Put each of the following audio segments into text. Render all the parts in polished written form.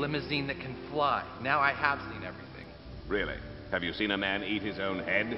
limousine that can fly. Now I have seen everything. Really? Have you seen a man eat his own head?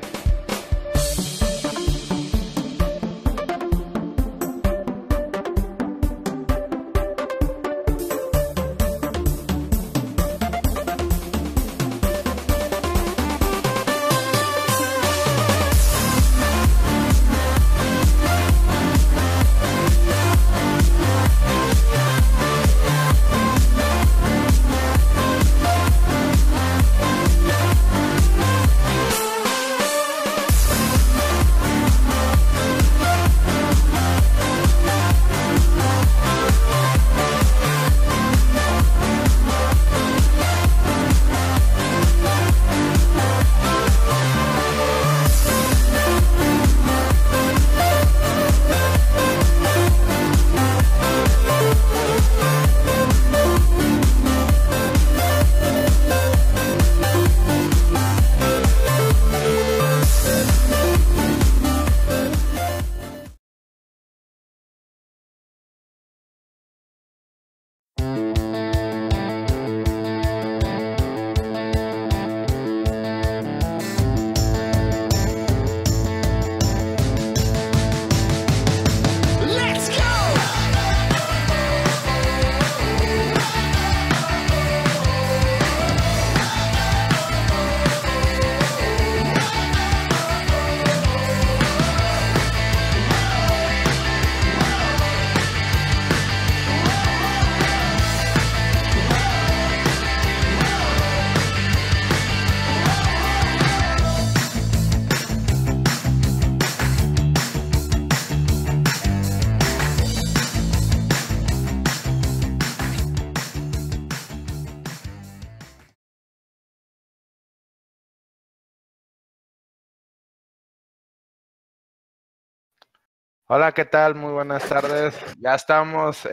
Hola, ¿qué tal? Muy buenas tardes. Ya estamos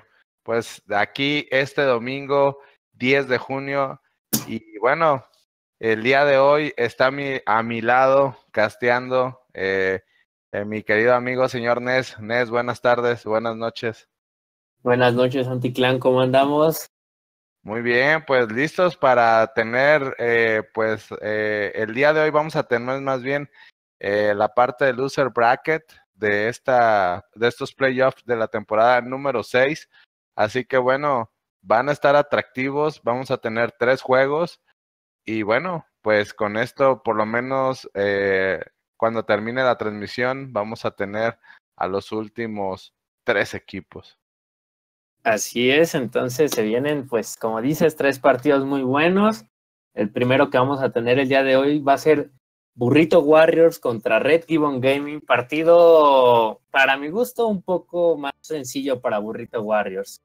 pues aquí este domingo 10 de junio y bueno, el día de hoy está a mi lado casteando mi querido amigo señor Nes. Nes, buenas tardes, buenas noches. Buenas noches, Anticlan, ¿cómo andamos? Muy bien, pues listos para tener el día de hoy vamos a tener más bien la parte de loser bracket de estos playoffs de la temporada número 6. Así que bueno, van a estar atractivos, vamos a tener 3 juegos y bueno, pues con esto por lo menos cuando termine la transmisión vamos a tener a los últimos 3 equipos. Así es, entonces se vienen, pues como dices, 3 partidos muy buenos. El primero que vamos a tener el día de hoy va a ser Burrito Warriors contra Red Gibbon Gaming, partido para mi gusto un poco más sencillo para Burrito Warriors.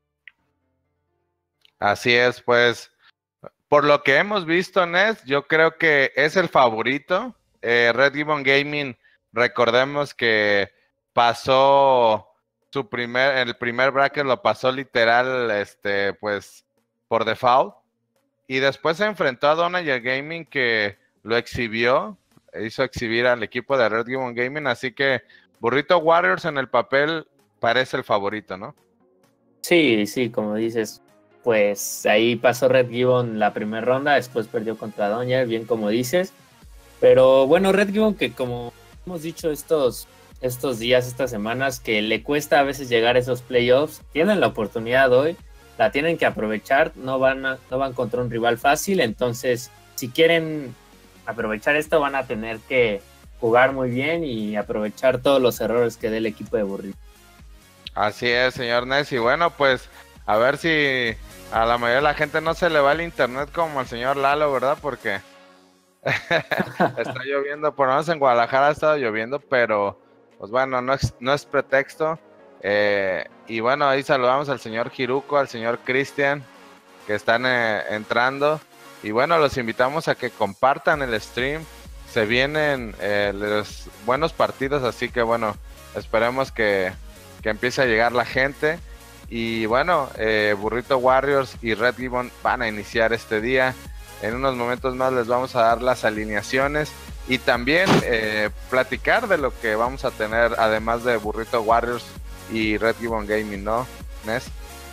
Así es, pues por lo que hemos visto, Nes, yo creo que es el favorito. Red Gibbon Gaming, recordemos que pasó el primer bracket lo pasó literal, pues por default. Y después se enfrentó a Donager Gaming que lo hizo exhibir al equipo de Red Gibbon Gaming, así que Burrito Warriors en el papel parece el favorito, ¿no? Sí, como dices, pues ahí pasó Red Gibbon la primera ronda, después perdió contra Donager, bien como dices. Pero bueno, Red Gibbon que como hemos dicho estos días, estas semanas, que le cuesta a veces llegar a esos playoffs, tienen la oportunidad hoy, la tienen que aprovechar, no van contra un rival fácil, entonces si quieren aprovechar esto van a tener que jugar muy bien y aprovechar todos los errores que dé el equipo de Burrito. Así es, señor Nes, y bueno, pues a ver si a la mayoría de la gente no se le va el internet como al señor Lalo, ¿verdad? Porque está lloviendo, por lo menos en Guadalajara ha estado lloviendo, pero pues bueno, no es pretexto. Y bueno, ahí saludamos al señor Hiruko, al señor Cristian, que están entrando. Y bueno, los invitamos a que compartan el stream. Se vienen los buenos partidos, así que bueno, esperemos que empiece a llegar la gente. Y bueno, Burrito Warriors y Red Gibbon van a iniciar este día. En unos momentos más les vamos a dar las alineaciones y también platicar de lo que vamos a tener, además de Burrito Warriors y Red Gibbon Gaming, ¿no, Nes?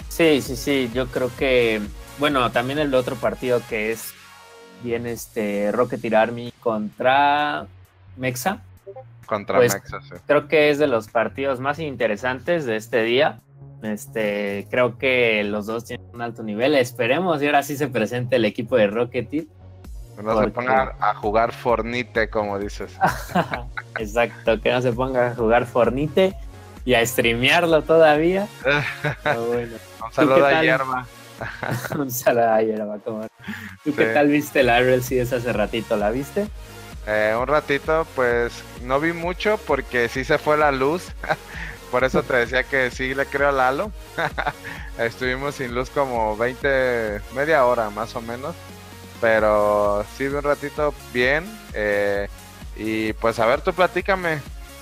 Sí, yo creo que, bueno, también el otro partido que es bien Rocket Army contra Mexa, Contra pues Mexa, sí. creo que es de los partidos más interesantes de este día. Creo que los dos tienen un alto nivel. Esperemos y ahora sí se presente el equipo de Rocket. No se pongan a jugar Fornite, como dices. Exacto, que no se ponga a jugar Fornite y a streamearlo todavía. Pero bueno. Un saludo a Hierba. Un saludo a Hierba. ¿Tú qué tal viste la RLCS hace ratito? ¿La viste? Un ratito, pues no vi mucho porque sí se fue la luz. Por eso te decía que sí le creo a Lalo. Estuvimos sin luz como media hora más o menos. Pero sí vi un ratito bien. Y pues a ver, tú platícame.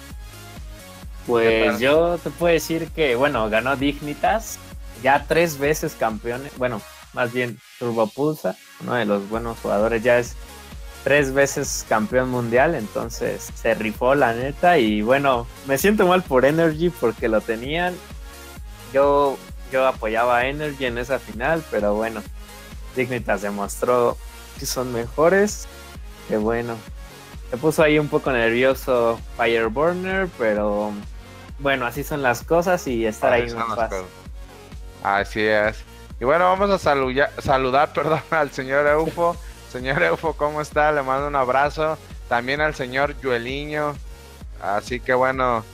Pues yo te puedo decir que, bueno, ganó Dignitas. Ya 3 veces campeones. Bueno, más bien Turbopulsa, uno de los buenos jugadores, ya es 3 veces campeón mundial, entonces se rifó la neta. Y bueno, me siento mal por Energy porque lo tenían. Yo apoyaba a Energy en esa final, pero bueno, Dignitas demostró que son mejores. Que bueno, se puso ahí un poco nervioso Fireburner, pero bueno, así son las cosas y estar ahí más fácil. Así es. Y bueno, vamos a saludar perdón, al señor Eufo. Señor Eufo, ¿cómo está? Le mando un abrazo. También al señor Yueliño. Así que bueno,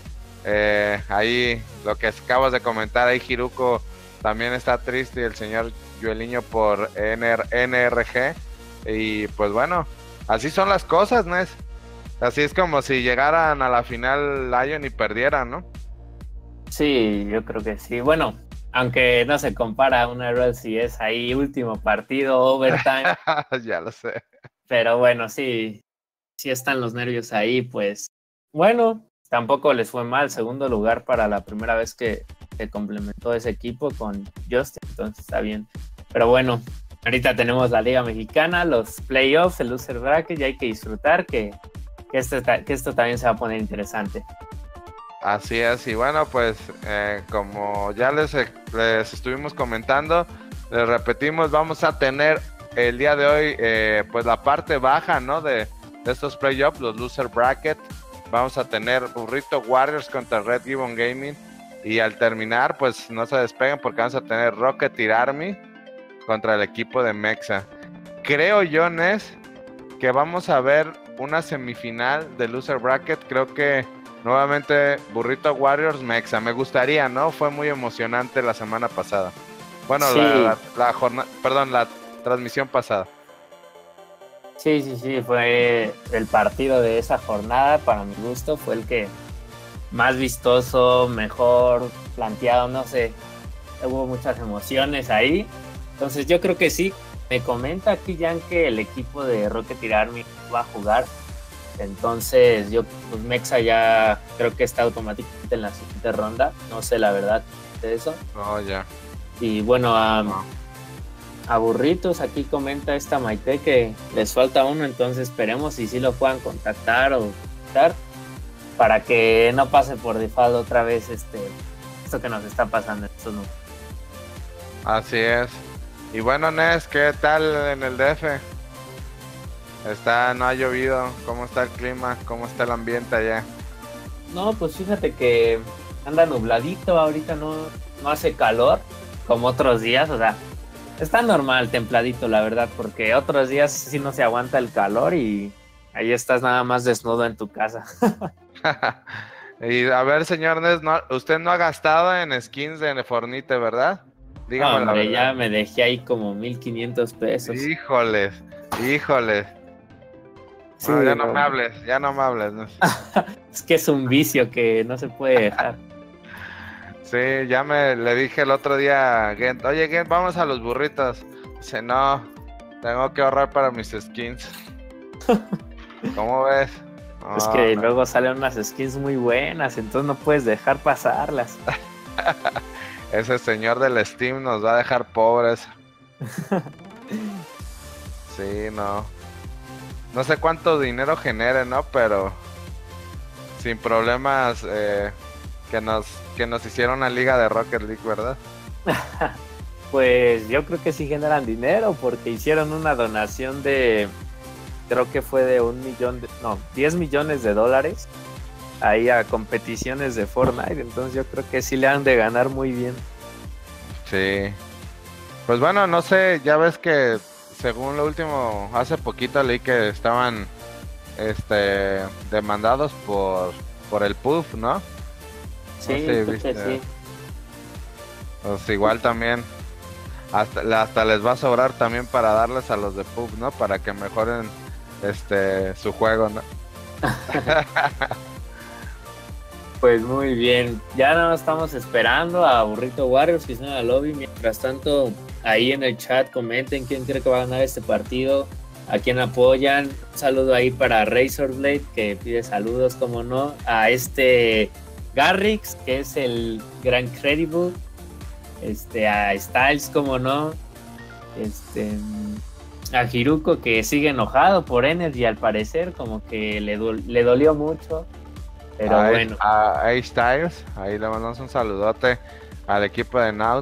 ahí lo que acabas de comentar, ahí Hiruko también está triste y el señor Yueliño por NRG. Y pues bueno, así son las cosas, Nes. Así es como si llegaran a la final Lion y perdieran, ¿no? Sí, yo creo que sí. Bueno, aunque no se compara a una RLCS ahí, último partido, overtime. Ya lo sé. Pero bueno, sí están los nervios ahí, pues. Bueno, tampoco les fue mal. Segundo lugar para la primera vez que se complementó ese equipo con Justin, entonces está bien. Pero bueno, ahorita tenemos la Liga Mexicana, los playoffs, el loser bracket, y hay que disfrutar que esto también se va a poner interesante. Así es, y bueno, pues como ya les estuvimos comentando, les repetimos, vamos a tener el día de hoy pues la parte baja, ¿no? De estos playoffs, los loser bracket. Vamos a tener Burrito Warriors contra Red Gibbon Gaming, y al terminar pues no se despeguen porque vamos a tener Rocket Army contra el equipo de Mexa. Creo yo, Nes, que vamos a ver una semifinal de loser bracket. Creo que nuevamente Burrito Warriors Mexa. Me gustaría, ¿no? Fue muy emocionante la semana pasada. Bueno, sí. la transmisión pasada. Sí, fue el partido de esa jornada, para mi gusto, fue el que más vistoso, mejor planteado, no sé, hubo muchas emociones ahí. Entonces yo creo que sí. Me comenta aquí Jan que el equipo de Rocket Army va a jugar. Entonces yo, pues Mexa ya creo que está automáticamente en la siguiente ronda. No sé la verdad de eso. Oh, ya. Y bueno, a Burritos aquí comenta esta Maite que les falta uno, entonces esperemos y si lo puedan contactar o contactar para que no pase por default otra vez esto que nos está pasando en estos números. Así es. Y bueno, Nes, ¿qué tal en el DF? No ha llovido, ¿cómo está el clima? ¿Cómo está el ambiente allá? No, pues fíjate que anda nubladito, ahorita no hace calor como otros días, o sea, está normal, templadito la verdad, porque otros días sí no se aguanta el calor y ahí estás nada más desnudo en tu casa. Y a ver, señor Nes, usted no ha gastado en skins de Fornite, ¿verdad? Dígame, no, hombre, ya me dejé ahí como 1,500 pesos. Híjoles. Sí, no, ya no me hables. ¿No? Es que es un vicio que no se puede dejar. Sí, ya le dije el otro día a Gent, oye Gent, vamos a los burritos. Dice, no, tengo que ahorrar para mis skins. ¿Cómo ves? No, es que luego salen unas skins muy buenas, entonces no puedes dejar pasarlas. Ese señor del Steam nos va a dejar pobres. Sí, no. No sé cuánto dinero genere, ¿no? Pero sin problemas que nos hicieron una liga de Rocket League, ¿verdad? Pues yo creo que sí generan dinero porque hicieron una donación de, creo que fue de 10 millones de dólares ahí a competiciones de Fortnite, entonces yo creo que sí le han de ganar muy bien. Sí. Pues bueno, no sé, ya ves que según lo último, hace poquito leí que estaban demandados por el PUF, ¿no? Sí, No sé, creo que ¿viste? sí. Pues igual también hasta les va a sobrar también para darles a los de PUF, ¿no? Para que mejoren su juego, ¿no? Pues muy bien, ya no estamos esperando a Burrito Warriors que están en la lobby. Mientras tanto, ahí en el chat comenten quién cree que va a ganar este partido, a quién apoyan. Un saludo ahí para Razorblade, que pide saludos, como no, a Garrix, que es el Gran Credible, a Styles, como no, a Hiruko, que sigue enojado por Energy al parecer, como que le dolió mucho. Pero bueno. A A-Styles, ahí le mandamos un saludote al equipo de Naut.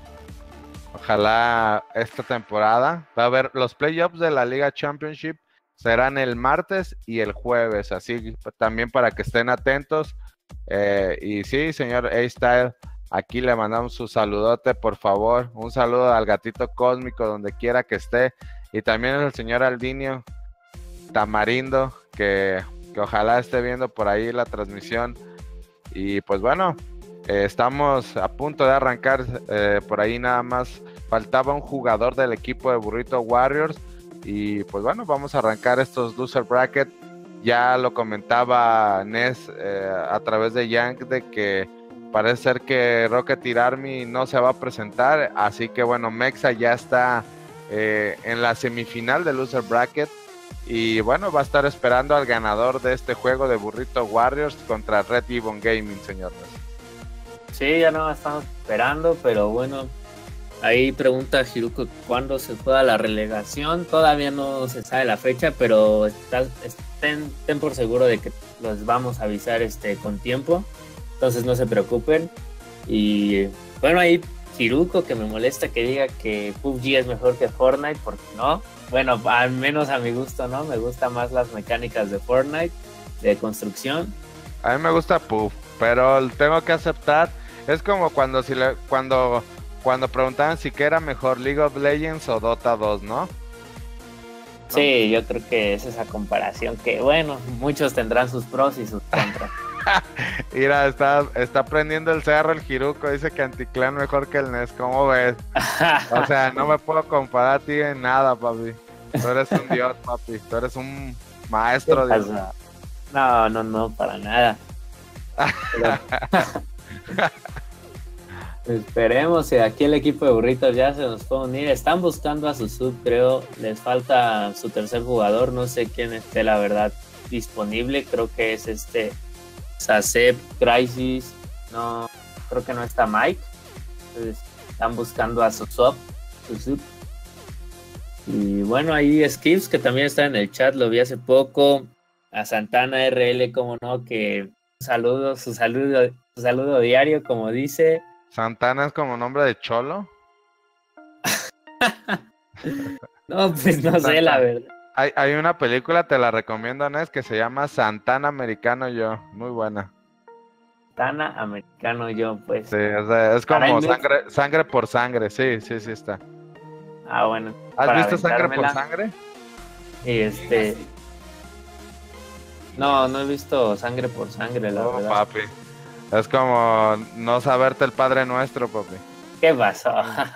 Ojalá esta temporada va a haber los playoffs de la Liga Championship, serán el martes y el jueves, así también para que estén atentos. Y sí, señor A-Style, aquí le mandamos su saludote, por favor. Un saludo al gatito cósmico donde quiera que esté. Y también al señor Aldinio Tamarindo, que ojalá esté viendo por ahí la transmisión. Y pues bueno, estamos a punto de arrancar. Por ahí nada más faltaba un jugador del equipo de Burrito Warriors. Y pues bueno, vamos a arrancar estos loser bracket. Ya lo comentaba Ness a través de Yank, de que parece ser que Rocket Army no se va a presentar. Así que bueno, Mexa ya está en la semifinal del loser bracket. Y bueno, va a estar esperando al ganador de este juego de Burrito Warriors contra Red Gibbon Gaming, señores. Sí, ya no estamos esperando, pero bueno, ahí pregunta Hiruko cuándo se juega la relegación. Todavía no se sabe la fecha, pero estén por seguro de que los vamos a avisar con tiempo, entonces no se preocupen. Y bueno, ahí Hiruko, que me molesta que diga que PUBG es mejor que Fortnite, porque no. Bueno, al menos a mi gusto, ¿no? Me gustan más las mecánicas de Fortnite, de construcción. A mí me gusta PUBG, pero tengo que aceptar, es como cuando preguntaban si que era mejor League of Legends o Dota 2, ¿no? Sí, yo creo que es esa comparación que, bueno, muchos tendrán sus pros y sus contras. Mira, está prendiendo el cerro el Hiruko, dice que Anticlan mejor que el NES, ¿cómo ves? O sea, no me puedo comparar a ti en nada, papi. Tú eres un dios, papi. Tú eres un maestro. Dios. No, para nada. Esperemos que aquí el equipo de Burritos ya se nos puede unir. Están buscando a su sub, creo. Les falta su tercer jugador. No sé quién esté, la verdad, disponible. Creo que es Saseb, Crisis. No, creo que no está Mike. Entonces, están buscando a su sub. Y bueno, ahí Skips, que también está en el chat, lo vi hace poco. A Santana RL, como no, que su saludo diario, como dice. Santana es como nombre de cholo. No, pues no sé, la verdad. Hay una película, te la recomiendo, Nes, que se llama Santana Americano Yo. Muy buena. Santana Americano Yo, pues. Sí, es como sangre por sangre. Sí, está. Ah, bueno. ¿Has visto Sangre por Sangre? Y No he visto Sangre por Sangre, la verdad. Papi. Es como no saberte el Padre Nuestro, papi. ¿Qué pasó?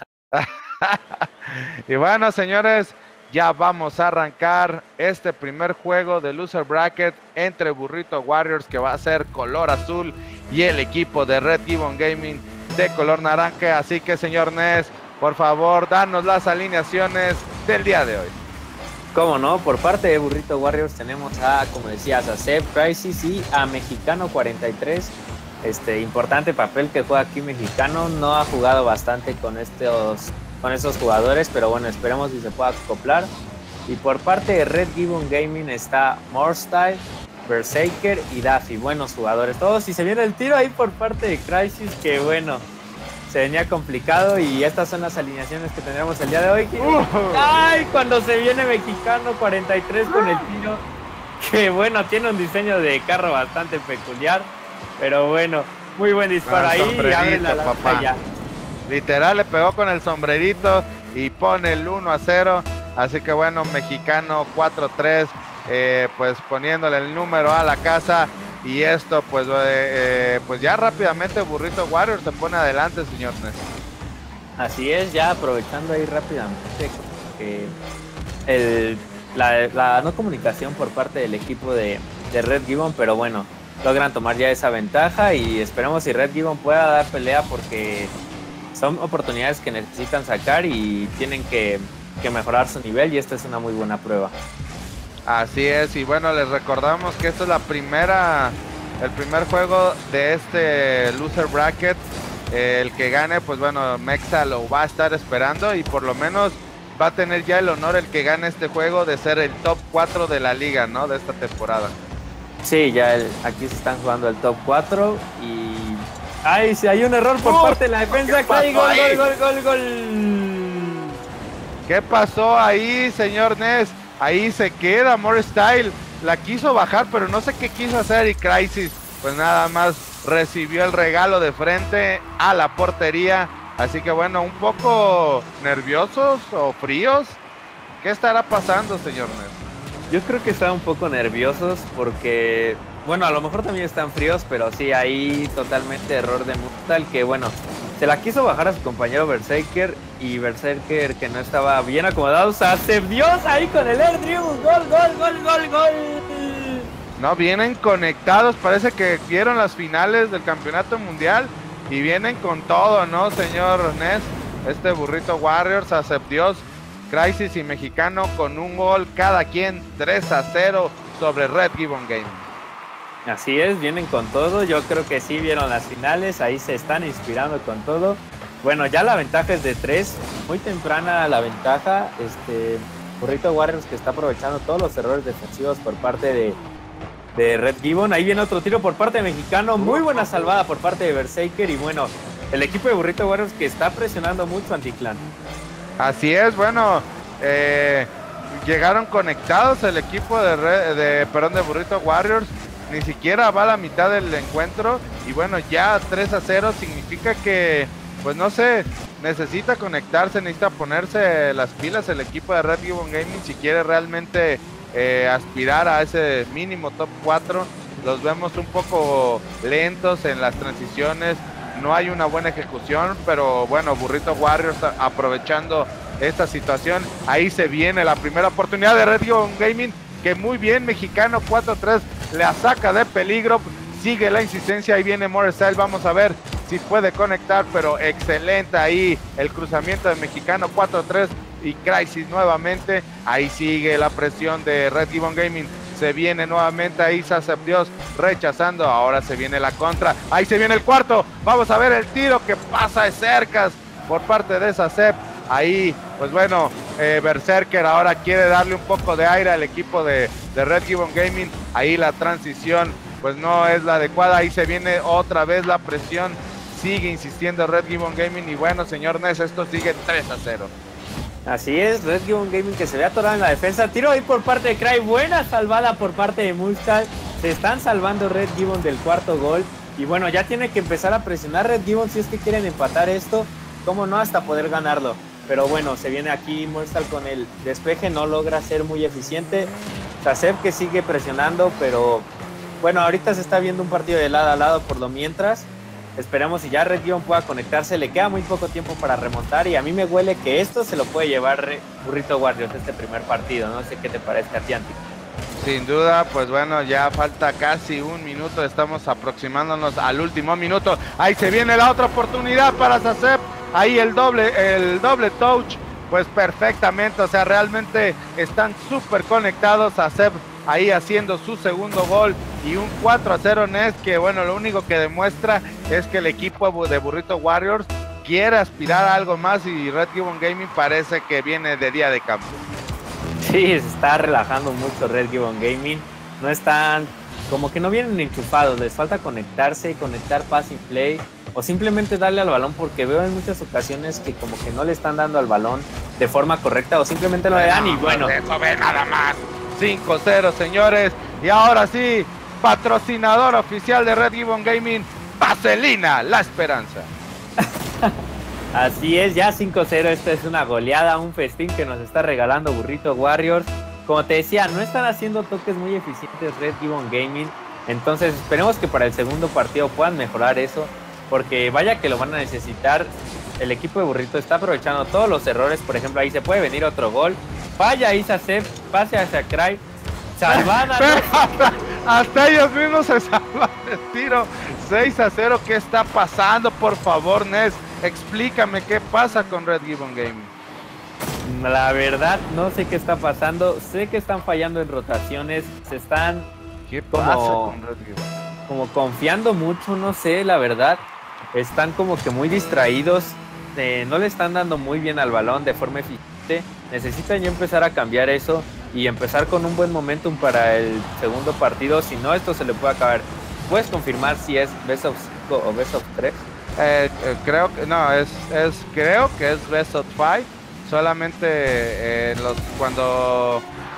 Y bueno, señores, ya vamos a arrancar este primer juego de Loser Bracket entre Burrito Warriors, que va a ser color azul, y el equipo de Red Gibbon Gaming de color naranja. Así que, señor Ness, por favor, danos las alineaciones del día de hoy. Cómo no, por parte de Burrito Warriors tenemos a, como decías, a Seb, Crisis y a Mexicano 43. Importante papel que juega aquí Mexicano. No ha jugado bastante con estos jugadores, pero bueno, esperemos si se pueda acoplar. Y por parte de Red Gibbon Gaming está Morstyle, Berserker y Daffy, buenos jugadores todos. Y se viene el tiro ahí por parte de Crysis, que bueno, se venía complicado. Y estas son las alineaciones que tendremos el día de hoy. ¡Ay! Cuando se viene Mexicano 43 con el tiro, que bueno, tiene un diseño de carro bastante peculiar, pero bueno, muy buen disparo ahí y abre la lanza ya. Literal le pegó con el sombrerito y pone el 1-0. Así que bueno, Mexicano 4-3, pues poniéndole el número a la casa. Y esto pues ya rápidamente Burrito Warriors se pone adelante, señor Ness. Así es, ya aprovechando ahí rápidamente la no comunicación por parte del equipo de Red Gibbon, pero bueno, logran tomar ya esa ventaja y esperemos si Red Gibbon pueda dar pelea, porque son oportunidades que necesitan sacar y tienen que mejorar su nivel, y esta es una muy buena prueba. Así es, y bueno, les recordamos que esta es el primer juego de este loser bracket. El que gane, pues bueno, Mexa lo va a estar esperando y por lo menos va a tener ya el honor el que gane este juego de ser el top 4 de la liga, ¿no? De esta temporada. Sí, ya aquí se están jugando el top 4 y... ¡Ay, sí, hay un error por parte de la defensa! ¡Gol! ¿Qué pasó ahí, señor Ness? Ahí se queda More Style. La quiso bajar, pero no sé qué quiso hacer, y Crysis pues nada más recibió el regalo de frente a la portería. Así que bueno, un poco nerviosos o fríos. ¿Qué estará pasando, señor Ness? Yo creo que están un poco nerviosos porque, bueno, a lo mejor también están fríos, pero sí, ahí totalmente error de Mutal, que bueno, se la quiso bajar a su compañero Berserker, y Berserker, que no estaba bien acomodado, se hace Dios ahí con el Air Drew. ¡Gol! No, vienen conectados, parece que vieron las finales del campeonato mundial y vienen con todo, ¿no, señor Ness? Este Burrito Warriors, Dios, Crysis y Mexicano con un gol cada quien, 3-0 sobre Red Gibbon Gaming. Así es, vienen con todo. Yo creo que sí vieron las finales, ahí se están inspirando con todo. Bueno, ya la ventaja es de 3, muy temprana la ventaja. Burrito Warriors, que está aprovechando todos los errores defensivos por parte de Red Gibbon. Ahí viene otro tiro por parte de Mexicano, muy buena salvada por parte de Berserker, y bueno, el equipo de Burrito Warriors que está presionando mucho a Anticlan. Así es, bueno, llegaron conectados el equipo de Burrito Warriors. Ni siquiera va a la mitad del encuentro y bueno, ya 3-0 significa que, pues no sé, necesita conectarse, necesita ponerse las pilas el equipo de Red Gibbon Gaming si quiere realmente aspirar a ese mínimo top 4. Los vemos un poco lentos en las transiciones, no hay una buena ejecución, pero bueno, Burrito Warriors aprovechando esta situación. Ahí se viene la primera oportunidad de Red Gibbon Gaming, que muy bien, Mexicano 4-3 la saca de peligro, sigue la insistencia, ahí viene Morestyle, vamos a ver si puede conectar, pero excelente ahí el cruzamiento de Mexicano 4-3 y Crysis nuevamente. Ahí sigue la presión de Red Gibbon Gaming, se viene nuevamente ahí Sasep Dios rechazando, ahora se viene la contra, ahí se viene el cuarto, vamos a ver el tiro que pasa de cercas por parte de Sasep. Ahí, pues bueno, Berserker ahora quiere darle un poco de aire al equipo de Red Gibbon Gaming. Ahí la transición, pues no es la adecuada. Ahí se viene otra vez la presión. Sigue insistiendo Red Gibbon Gaming. Y bueno, señor Ness, esto sigue 3-0. Así es, Red Gibbon Gaming que se ve atorado en la defensa. Tiro ahí por parte de Cry. Buena salvada por parte de Mustal. Se están salvando Red Gibbon del cuarto gol. Y bueno, ya tiene que empezar a presionar Red Gibbon si es que quieren empatar esto. Cómo no, hasta poder ganarlo. Pero bueno, se viene aquí Morstal con el despeje, no logra ser muy eficiente. Sasep que sigue presionando, pero bueno, ahorita se está viendo un partido de lado a lado por lo mientras. Esperemos si ya Red Gibbon pueda conectarse, le queda muy poco tiempo para remontar y a mí me huele que esto se lo puede llevar Burrito Warriors este primer partido. No sé qué te parece a ti, Anti. Sin duda, pues bueno, ya falta casi un minuto, estamos aproximándonos al último minuto. Ahí se viene la otra oportunidad para Sasep. Ahí el doble touch, pues perfectamente, o sea, realmente están súper conectados. A Seb ahí haciendo su segundo gol y un 4-0 Ness, que bueno, lo único que demuestra es que el equipo de Burrito Warriors quiere aspirar a algo más y Red Gibbon Gaming parece que viene de día de cambio. Sí, se está relajando mucho Red Gibbon Gaming, no están como que no vienen enchufados, les falta conectarse y conectar passing play o simplemente darle al balón, porque veo en muchas ocasiones que como que no le están dando al balón de forma correcta o simplemente lo le dan y bueno. Eso ve nada más. 5-0, señores. Y ahora sí, patrocinador oficial de Red Gibbon Gaming, Vaselina, la esperanza. Así es, ya 5-0, esta es una goleada, un festín que nos está regalando Burrito Warriors. Como te decía, no están haciendo toques muy eficientes Red Gibbon Gaming, entonces esperemos que para el segundo partido puedan mejorar eso, porque vaya que lo van a necesitar. El equipo de Burrito está aprovechando todos los errores, por ejemplo, ahí se puede venir otro gol, falla Isacef, pase hacia Cry, salvada. Hasta ellos mismos se salvan el tiro. 6-0, ¿qué está pasando? Por favor, Ness, explícame qué pasa con Red Gibbon Gaming. La verdad, no sé qué está pasando. Sé que están fallando en rotaciones. Se están ¿Qué pasa con Red Gibbon? como confiando mucho, no sé, la verdad. Están como que muy distraídos. No le están dando muy bien al balón de forma eficiente. Necesitan ya empezar a cambiar eso y empezar con un buen momentum para el segundo partido. Si no, esto se le puede acabar. ¿Puedes confirmar si es Best of 5 o Best of 3? Creo que no, creo que es Best of 5. Solamente cuando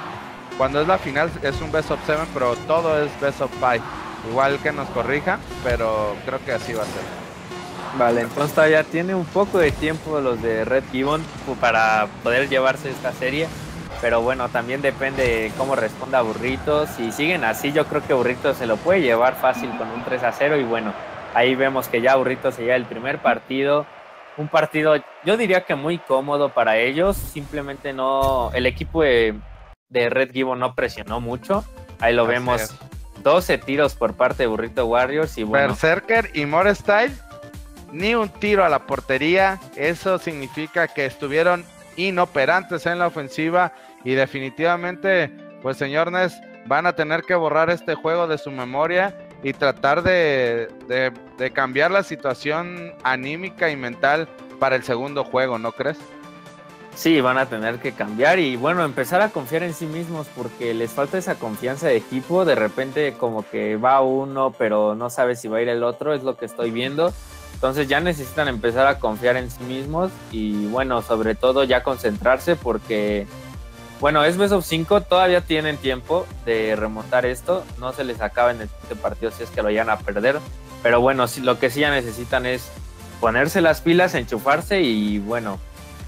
es la final es un Best of 7, pero todo es Best of 5. Igual que nos corrijan, pero creo que así va a ser. Vale, entonces todavía tiene un poco de tiempo los de Red Gibbon para poder llevarse esta serie. Pero bueno, también depende de cómo responda Burritos. Si siguen así, yo creo que Burritos se lo puede llevar fácil con un 3-0. Y bueno, ahí vemos que ya Burritos se lleva el primer partido. Un partido, yo diría que muy cómodo para ellos. Simplemente no, el equipo de Red Gibbon no presionó mucho. Ahí lo vemos, 12 tiros por parte de Burrito Warriors. Y bueno, Berserker y More Style, ni un tiro a la portería. Eso significa que estuvieron inoperantes en la ofensiva. Y definitivamente, pues señor Ness, van a tener que borrar este juego de su memoria y tratar de cambiar la situación anímica y mental para el segundo juego, ¿no crees? Sí, van a tener que cambiar y bueno, empezar a confiar en sí mismos, porque les falta esa confianza de equipo. De repente como que va uno, pero no sabe si va a ir el otro, es lo que estoy viendo. Entonces ya necesitan empezar a confiar en sí mismos y bueno, sobre todo ya concentrarse, porque bueno, es Best of 5, todavía tienen tiempo de remontar esto, no se les acaba en este partido si es que lo vayan a perder, pero bueno, lo que sí ya necesitan es ponerse las pilas, enchufarse y bueno,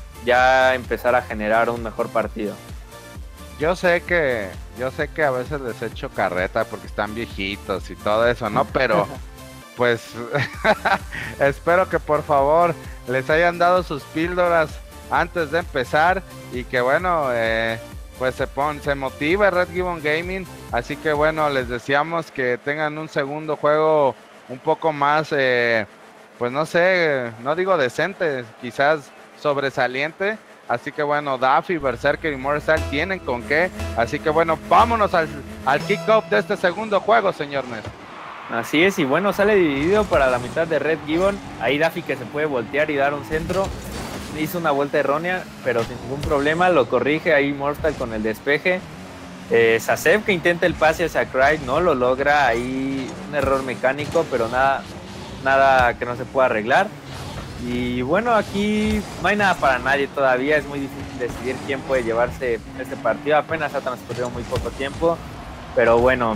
ya empezar a generar un mejor partido. Yo sé que a veces les echo carreta porque están viejitos y todo eso, ¿no? Pero pues espero que por favor les hayan dado sus píldoras antes de empezar y que bueno, pues se motive Red Gibbon Gaming. Así que bueno, les deseamos que tengan un segundo juego un poco más, pues no sé, no digo decente, quizás sobresaliente. Así que bueno, Daffy, Berserker y Morrisal tienen con qué. Así que bueno, vámonos al kick-off de este segundo juego, señor Ness. Así es, y bueno, sale dividido para la mitad de Red Gibbon. Ahí Daffy, que se puede voltear y dar un centro, hizo una vuelta errónea, pero sin ningún problema, lo corrige ahí Mortal con el despeje. Sasev, que intenta el pase hacia Cry, no lo logra, ahí un error mecánico, pero nada que no se pueda arreglar. Y bueno, aquí no hay nada para nadie todavía, es muy difícil decidir quién puede llevarse este partido, apenas ha transcurrido muy poco tiempo, pero bueno,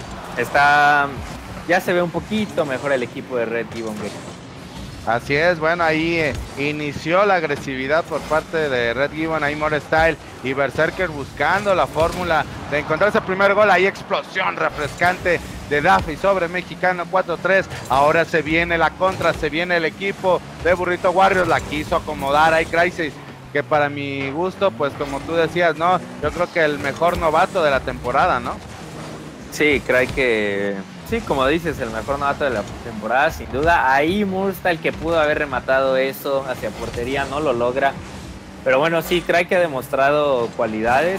ya se ve un poquito mejor el equipo de Red Gibbon Gaming. Así es, bueno, ahí inició la agresividad por parte de Red Gibbon, ahí More Style y Berserker buscando la fórmula de encontrar ese primer gol, ahí explosión refrescante de Daffy sobre Mexicano 4-3, ahora se viene la contra, se viene el equipo de Burrito Warriors, la quiso acomodar ahí Crisis, que para mi gusto, pues como tú decías, ¿no? Yo creo que el mejor novato de la temporada, ¿no? Sí, creo que sí, como dices, el mejor novato de la temporada, sin duda. Ahí Murstal, que pudo haber rematado eso hacia portería, no lo logra. Pero bueno, sí, creo que ha demostrado cualidades,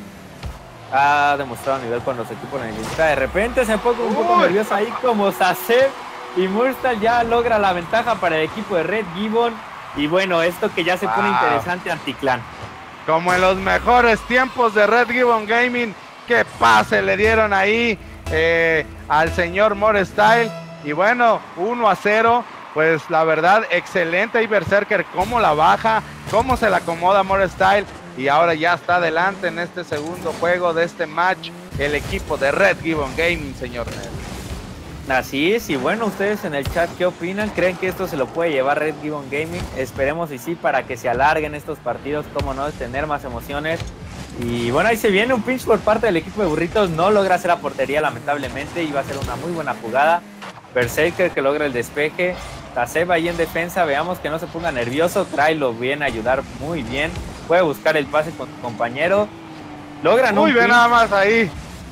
ha demostrado nivel con los equipos en el Insta. De repente se pone un poco nervioso ahí como Sasev, y Murstal ya logra la ventaja para el equipo de Red Gibbon. Y bueno, esto que ya se pone interesante anticlan. Como en los mejores tiempos de Red Gibbon Gaming, qué pase le dieron ahí. al señor More Style. Y bueno, 1-0. Pues la verdad, excelente. Y Berserker, cómo la baja, cómo se la acomoda More Style. Y ahora ya está adelante en este segundo juego de este match el equipo de Red Gibbon Gaming, señor Ned. Así es, y bueno, ustedes en el chat, ¿qué opinan? ¿Creen que esto se lo puede llevar Red Gibbon Gaming? Esperemos y sí, para que se alarguen estos partidos, cómo no, tener más emociones. Y bueno, ahí se viene un pinch por parte del equipo de Burritos, no logra hacer la portería lamentablemente, iba a ser una muy buena jugada. Berserker que logra el despeje, Taseb ahí en defensa, veamos que no se ponga nervioso, Cry lo viene a ayudar muy bien, puede buscar el pase con su compañero, logran muy un bien, pinch. nada más ahí.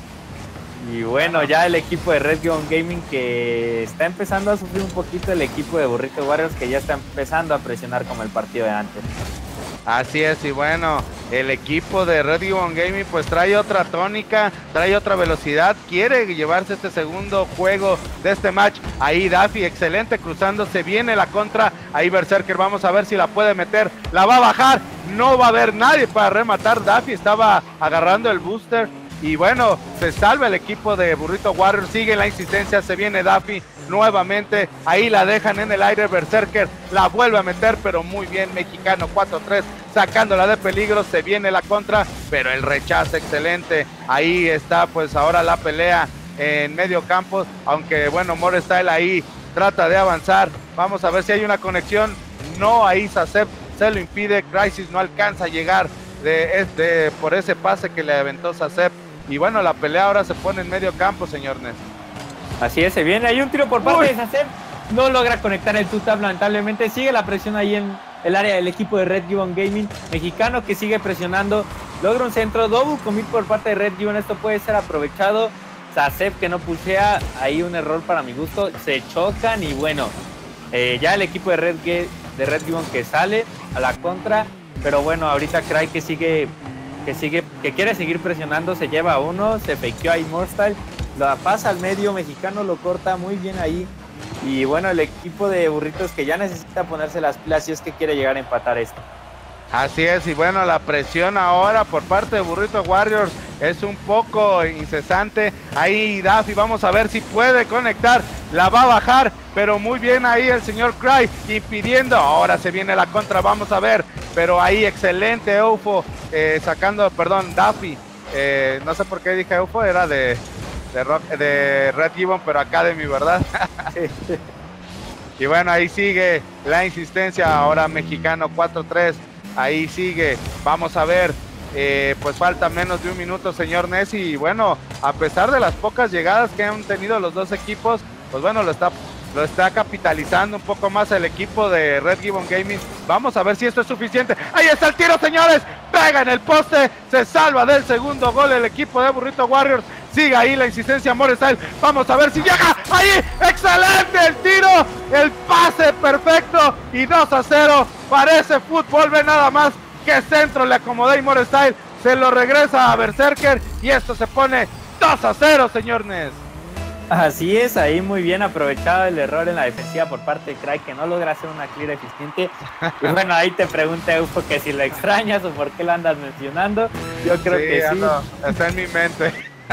Y bueno, ya el equipo de Red Gibbon Gaming que está empezando a sufrir un poquito, el equipo de Burrito Warriors que ya está empezando a presionar como el partido de antes. Así es, y bueno, el equipo de Red Gibbon Gaming pues trae otra tónica, trae otra velocidad, quiere llevarse este segundo juego de este match. Ahí Daffy, excelente, cruzándose, viene la contra, ahí Berserker, vamos a ver si la puede meter, la va a bajar, no va a haber nadie para rematar, Daffy estaba agarrando el booster. Y bueno, se salva el equipo de Burrito Warriors, sigue la insistencia, se viene Daffy nuevamente, ahí la dejan en el aire, Berserker la vuelve a meter, pero muy bien, mexicano 4-3, sacándola de peligro, se viene la contra, pero el rechazo excelente, ahí está pues ahora la pelea en medio campo, aunque bueno, More Style ahí trata de avanzar, vamos a ver si hay una conexión, no, ahí Sasep se lo impide, Crisis no alcanza a llegar por ese pase que le aventó Sasep. Y bueno, la pelea ahora se pone en medio campo, señor Ness. Así es, se viene ahí un tiro por parte de Sasep. No logra conectar el two-tap, lamentablemente. Sigue la presión ahí en el área del equipo de Red Gibbon Gaming. Mexicano que sigue presionando. Logra un centro, double commit por parte de Red Gibbon. Esto puede ser aprovechado. Sasep que no pushea. Ahí un error para mi gusto. Se chocan y bueno, ya el equipo de Red Gibbon que sale a la contra. Pero bueno, ahorita Cry que quiere seguir presionando, se lleva a uno, se fakeó a Immortal, la pasa al medio, mexicano lo corta muy bien ahí. Y bueno, el equipo de Burritos que ya necesita ponerse las pilas y es que quiere llegar a empatar esto. Así es, y bueno, la presión ahora por parte de Burrito Warriors es un poco incesante. Ahí Daffy, vamos a ver si puede conectar, la va a bajar, pero muy bien ahí el señor Cry impidiendo. Ahora se viene la contra, vamos a ver, pero ahí excelente Eufo Daffy. No sé por qué dije Eufo, era de Red Gibbon, pero Academy, ¿verdad? Y bueno, ahí sigue la insistencia, ahora mexicano 4-3. Ahí sigue, vamos a ver, pues falta menos de un minuto, señor Nessi, y bueno, a pesar de las pocas llegadas que han tenido los dos equipos, pues bueno, lo está capitalizando un poco más el equipo de Red Gibbon Gaming. Vamos a ver si esto es suficiente. Ahí está el tiro, señores, pega en el poste, se salva del segundo gol el equipo de Burrito Warriors. Sigue ahí la insistencia More Style. Vamos a ver si llega. Ahí, excelente el tiro. El pase perfecto. Y 2-0. Parece fútbol. Ve nada más que centro le acomodó y More Style se lo regresa a Berserker. Y esto se pone 2-0, señor Ness. Así es, ahí muy bien aprovechado el error en la defensiva por parte de Cry, que no logra hacer una clear eficiente. Y bueno, ahí te pregunta Eufo que si lo extrañas o por qué lo andas mencionando. Yo creo que sí. Está en mi mente.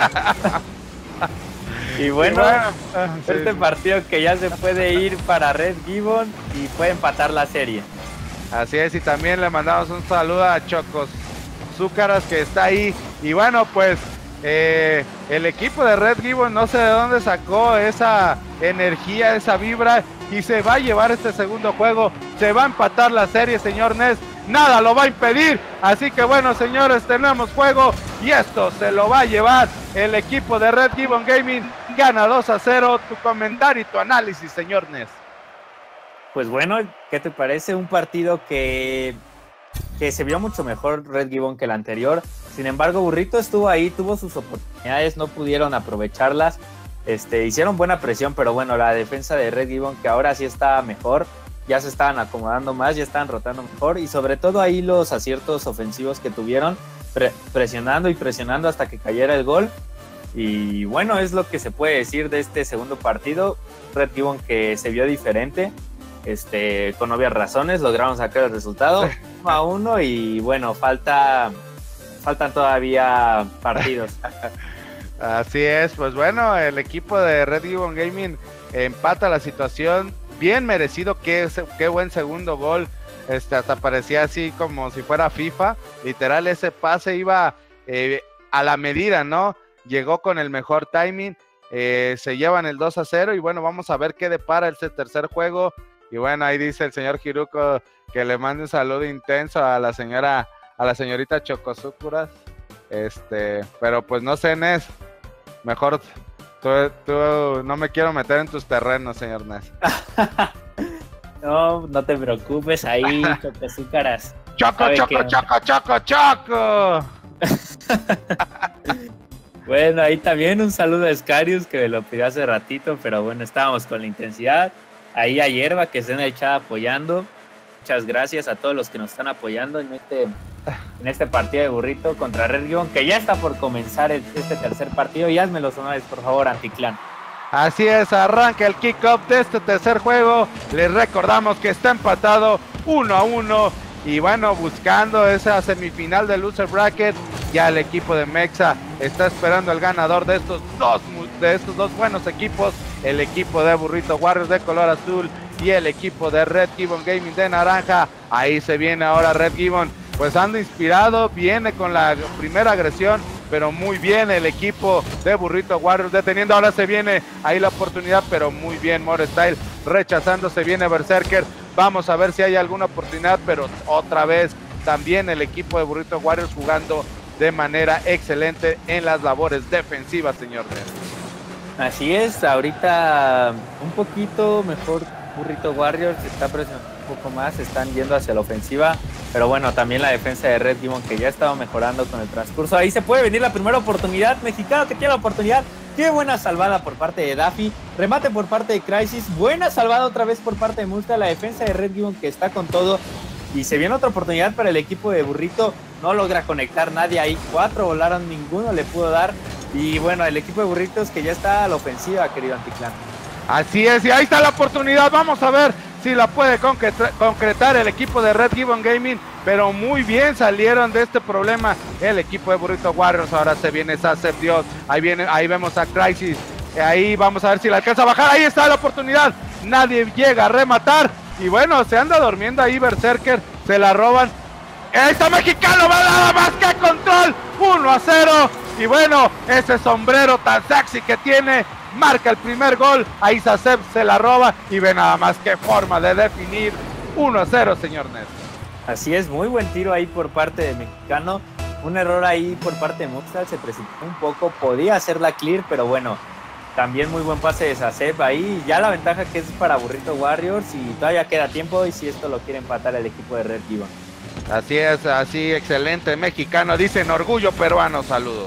Y bueno, este partido que ya se puede ir para Red Gibbon y puede empatar la serie. Así es, y también le mandamos un saludo a Chocos Zúcaras que está ahí. Y bueno, pues el equipo de Red Gibbon no sé de dónde sacó esa energía, esa vibra, y se va a llevar este segundo juego. Se va a empatar la serie, señor Ness. Nada lo va a impedir. Así que bueno, señores, tenemos juego y esto se lo va a llevar el equipo de Red Gibbon Gaming. Gana 2-0. Tu comentario y tu análisis, señor Ness. Pues bueno, ¿qué te parece? Un partido que se vio mucho mejor Red Gibbon que el anterior. Sin embargo, Burrito estuvo ahí, tuvo sus oportunidades, no pudieron aprovecharlas. Hicieron buena presión, pero bueno, la defensa de Red Gibbon, que ahora sí está mejor, ya se estaban acomodando más, ya estaban rotando mejor, y sobre todo ahí los aciertos ofensivos que tuvieron, presionando y presionando hasta que cayera el gol. Y bueno, es lo que se puede decir de este segundo partido. Red Gibbon que se vio diferente, con obvias razones, lograron sacar el resultado 1-1 y bueno, faltan todavía partidos. Así es, pues bueno, el equipo de Red Gibbon Gaming empata la situación, bien merecido, qué buen segundo gol, hasta parecía así como si fuera FIFA, literal ese pase iba a la medida, ¿no? Llegó con el mejor timing, se llevan el 2-0 y bueno, vamos a ver qué depara este tercer juego. Y bueno, ahí dice el señor Hiruko que le mande un saludo intenso a la señorita Chocosukuras. Pero pues no sé, Nes, mejor tú no me quiero meter en tus terrenos, señor Nes. No te preocupes, ahí Chocosukuras. Choco. Bueno, ahí también un saludo a Scarius, que me lo pidió hace ratito, pero bueno, estábamos con la intensidad. Ahí a Hierba, que está en el chat apoyando. Muchas gracias a todos los que nos están apoyando en este partido de burrito contra Red Gibbon, que ya está por comenzar este tercer partido. Y hazme los honores, por favor, Anticlan. Así es, arranca el kick-off de este tercer juego. Les recordamos que está empatado 1-1. Y bueno, buscando esa semifinal del loser bracket, ya el equipo de Mexa está esperando el ganador de estos dos buenos equipos, el equipo de Burrito Warriors de color azul y el equipo de Red Gibbon Gaming de naranja. Ahí se viene ahora Red Gibbon, pues anda inspirado, viene con la primera agresión, pero muy bien el equipo de Burrito Warriors deteniendo. Ahora se viene ahí la oportunidad, pero muy bien More Style rechazando, se viene Berserker. Vamos a ver si hay alguna oportunidad, pero otra vez también el equipo de Burrito Warriors jugando de manera excelente en las labores defensivas, señor Ned. Así es, ahorita un poquito mejor Burrito Warriors, está presionando un poco más, están yendo hacia la ofensiva, pero bueno, también la defensa de Red Gibbon, que ya ha estado mejorando con el transcurso. Ahí se puede venir la primera oportunidad, mexicano que tiene la oportunidad. Qué buena salvada por parte de Daffy, remate por parte de Crisis, buena salvada otra vez por parte de Musta, la defensa de Red Gibbon que está con todo, y se viene otra oportunidad para el equipo de Burrito, no logra conectar nadie ahí, 4 volaron, ninguno le pudo dar, y bueno, el equipo de Burritos que ya está a la ofensiva, querido Anticlan. Así es, y ahí está la oportunidad, vamos a ver si la puede concretar el equipo de Red Gibbon Gaming, pero muy bien salieron de este problema el equipo de Burrito Warriors. Ahora se viene Sasef Dios, ahí vemos a Crisis, ahí vamos a ver si la alcanza a bajar, ahí está la oportunidad, nadie llega a rematar, y bueno, se anda durmiendo ahí Berserker, se la roban, este mexicano va nada más que control, 1-0, y bueno, ese sombrero tan sexy que tiene, marca el primer gol, ahí Sasef se la roba, y ve nada más que forma de definir, 1-0, señor Ned. Así es, muy buen tiro ahí por parte de mexicano, un error ahí por parte de Muxal, se precipitó un poco, podía hacer la clear, pero bueno, también muy buen pase de Sasef ahí, ya la ventaja que es para Burrito Warriors, y todavía queda tiempo, y si esto lo quiere empatar el equipo de Red Gibbon. Así es, así, excelente mexicano, dicen orgullo peruano, saludos.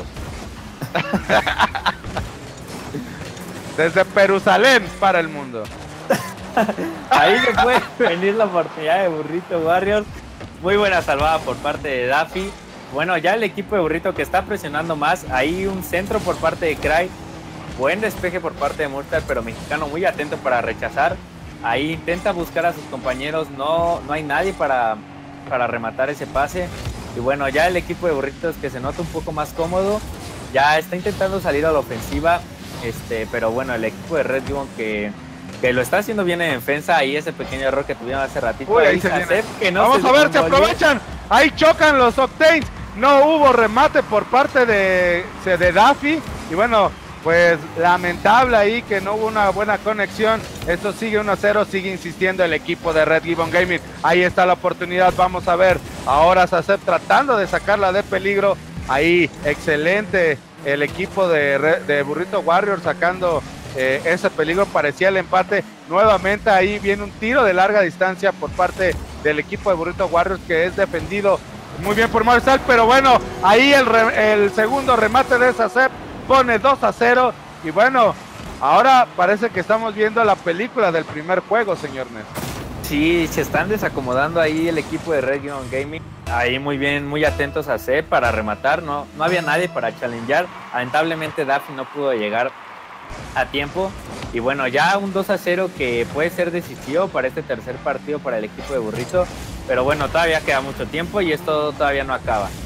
Desde Jerusalén para el mundo. Ahí se puede venir la oportunidad de Burrito Warriors. Muy buena salvada por parte de Daffy. Bueno, ya el equipo de Burrito que está presionando más. Ahí un centro por parte de Cry. Buen despeje por parte de Murtal, pero mexicano muy atento para rechazar. Ahí intenta buscar a sus compañeros. No hay nadie para rematar ese pase. Y bueno, ya el equipo de Burritos que se nota un poco más cómodo. Ya está intentando salir a la ofensiva. Pero bueno, el equipo de Red Gibbon que lo está haciendo bien en defensa. Ahí ese pequeño error que tuvieron hace ratito. Uy, ahí que no vamos a ver, se aprovechan. Ahí chocan los Octanes. No hubo remate por parte de Daffy. Y bueno, pues lamentable ahí que no hubo una buena conexión. Esto sigue 1-0, sigue insistiendo el equipo de Red Gibbon Gaming. Ahí está la oportunidad, vamos a ver. Ahora Sasef tratando de sacarla de peligro. Ahí, excelente el equipo de Burrito Warriors sacando ese peligro, parecía el empate. Nuevamente ahí viene un tiro de larga distancia por parte del equipo de Burrito Warriors que es defendido muy bien por Marsal, pero bueno, ahí el segundo remate de Sasef pone 2-0 y bueno, ahora parece que estamos viendo la película del primer juego, señor Ness. Sí, se están desacomodando ahí el equipo de Red Gibbon Gaming. Ahí muy bien, muy atentos a C para rematar. No había nadie para challengear. Lamentablemente Daffy no pudo llegar a tiempo. Y bueno, ya un 2-0 que puede ser decisivo para este tercer partido para el equipo de Burrito. Pero bueno, todavía queda mucho tiempo y esto todavía no acaba.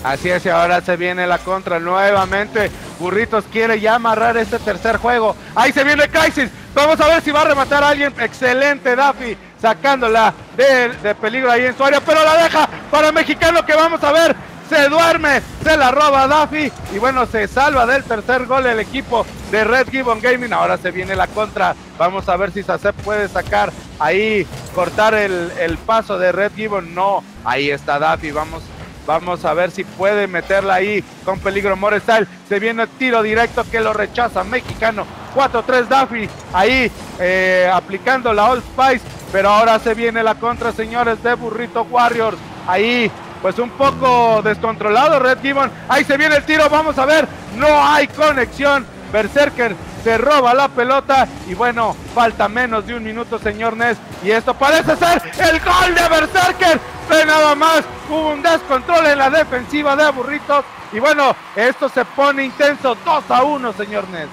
Así es, y ahora se viene la contra nuevamente. Burritos quiere ya amarrar este tercer juego. Ahí se viene Crisis. Vamos a ver si va a rematar a alguien. Excelente Daffy, sacándola de peligro ahí en su área, pero la deja para el mexicano, que vamos a ver. Se duerme, se la roba Daffy y bueno, se salva del tercer gol el equipo de Red Gibbon Gaming. Ahora se viene la contra, vamos a ver si Sasep puede sacar ahí, cortar el paso de Red Gibbon. No, ahí está Daffy, vamos a ver si puede meterla ahí con peligro Morestal. Se viene el tiro directo que lo rechaza mexicano. 4-3 Daffy ahí aplicando la Old Spice, pero ahora se viene la contra, señores, de Burrito Warriors. Ahí pues un poco descontrolado Red Gibbon. Ahí se viene el tiro, vamos a ver. No hay conexión. Berserker se roba la pelota y bueno, falta menos de un minuto, señor Ness, y esto parece ser el gol de Berserker. Ve nada más, hubo un descontrol en la defensiva de Burritos y bueno, esto se pone intenso. 2-1, señor Ness.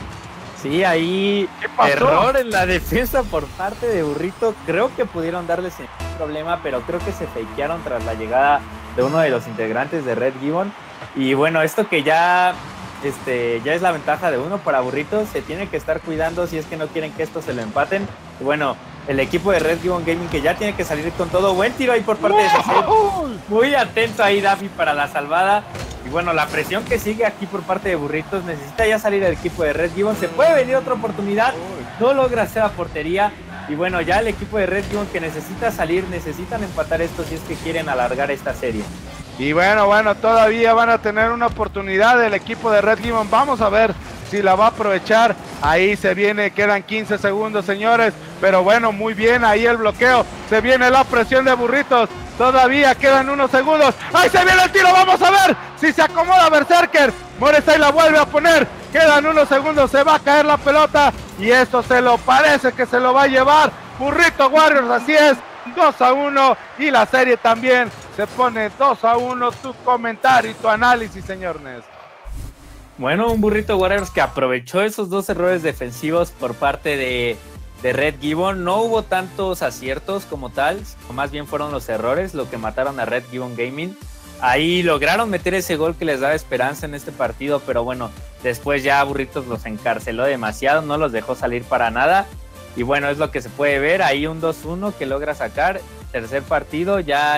Sí, ahí error en la defensa por parte de Burrito. Creo que pudieron darles un problema, pero creo que se fakearon tras la llegada de uno de los integrantes de Red Gibbon. Y bueno, esto que ya es la ventaja de uno para Burritos. Se tiene que estar cuidando si es que no quieren que esto se lo empaten. Y bueno, el equipo de Red Gibbon Gaming que ya tiene que salir con todo. Buen tiro ahí por parte de Sasep. Muy atento ahí Daffy para la salvada. Y bueno, la presión que sigue aquí por parte de Burritos, necesita ya salir el equipo de Red Gibbon. Se puede venir otra oportunidad, no logra hacer la portería. Y bueno, ya el equipo de Red Gibbon que necesita salir, necesitan empatar esto si es que quieren alargar esta serie. Y bueno, todavía van a tener una oportunidad el equipo de Red Gibbon. Vamos a ver si la va a aprovechar. Ahí se viene, quedan 15 segundos, señores. Pero bueno, muy bien, ahí el bloqueo. Se viene la presión de Burritos. Todavía quedan unos segundos. ¡Ahí se viene el tiro! Vamos a ver si se acomoda Berserker. Moresay la vuelve a poner. Quedan unos segundos. Se va a caer la pelota. Y esto parece que se lo va a llevar Burrito Warriors. Así es. 2-1. Y la serie también se pone 2-1. Tu comentario y tu análisis, señor Ness. Bueno, un Burrito Warriors que aprovechó esos dos errores defensivos por parte de Red Gibbon. No hubo tantos aciertos como tal, más bien fueron los errores lo que mataron a Red Gibbon Gaming. Ahí lograron meter ese gol que les daba esperanza en este partido, pero bueno, después ya Burritos los encarceló demasiado, no los dejó salir para nada. Y bueno, es lo que se puede ver, ahí un 2-1 que logra sacar. Tercer partido, ya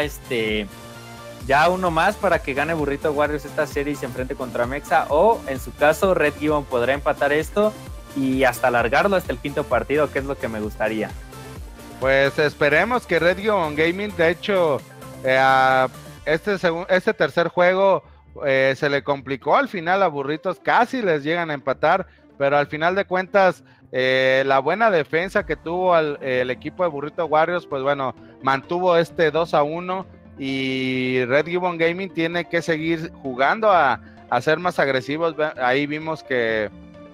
uno más para que gane Burrito Warriors esta serie y se enfrente contra Mexa, o en su caso Red Gibbon podrá empatar esto y hasta alargarlo hasta el quinto partido, que es lo que me gustaría. Pues esperemos que Red Gibbon Gaming, de hecho, este tercer juego se le complicó al final a Burritos, casi les llegan a empatar, pero al final de cuentas, la buena defensa que tuvo el equipo de Burrito Warriors, pues bueno, mantuvo este 2-1 y Red Gibbon Gaming tiene que seguir jugando a ser más agresivos. Ahí vimos que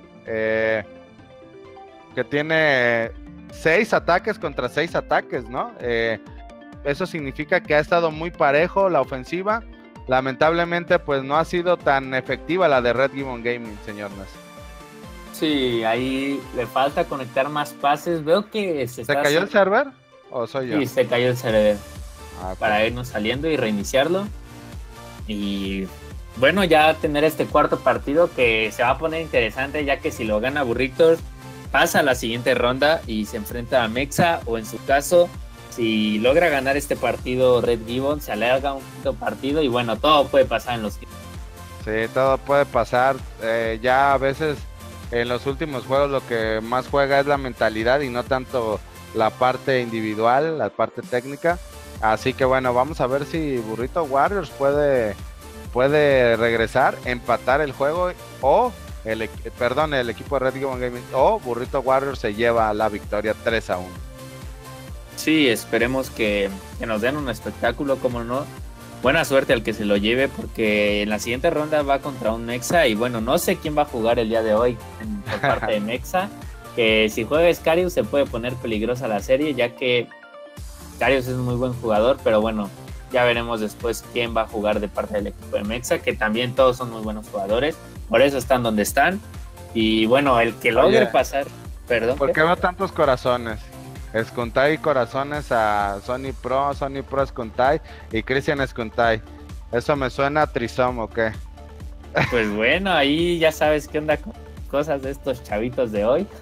tiene 6 ataques contra 6 ataques, ¿no? Eso significa que ha estado muy parejo la ofensiva. Lamentablemente, pues no ha sido tan efectiva la de Red Gibbon Gaming, señor Ness. Sí, ahí le falta conectar más pases. Veo que ¿Se cayó el server? ¿O soy yo? Sí, se cayó el server. Okay. Para irnos saliendo y reiniciarlo. Y bueno, ya tener este cuarto partido que se va a poner interesante, ya que si lo gana Burritos, pasa a la siguiente ronda y se enfrenta a Mexa, o en su caso, si logra ganar este partido Red Gibbon, se alarga un quinto partido y bueno, todo puede pasar en los quintos. Sí, todo puede pasar. Ya a veces en los últimos juegos lo que más juega es la mentalidad y no tanto la parte individual, la parte técnica. Así que bueno, vamos a ver si Burrito Warriors puede regresar, empatar el juego, o el equipo de Red Gibbon Gaming, o Burrito Warriors se lleva la victoria 3-1. Sí, esperemos que nos den un espectáculo, como no. Buena suerte al que se lo lleve, porque en la siguiente ronda va contra un Mexa y bueno, no sé quién va a jugar el día de hoy por parte de Mexa, que si juega Scarius se puede poner peligrosa la serie, ya que Scarius es un muy buen jugador, pero bueno, ya veremos después quién va a jugar de parte del equipo de Mexa, que también todos son muy buenos jugadores, por eso están donde están. Y bueno, el que logre pasar, perdón. ¿Por qué veo tantos corazones? Escuntay corazones a Sony Pro Escuntay y Cristian Escuntay. Eso me suena a Trisom, ¿o qué? Pues bueno, ahí ya sabes qué onda con cosas de estos chavitos de hoy.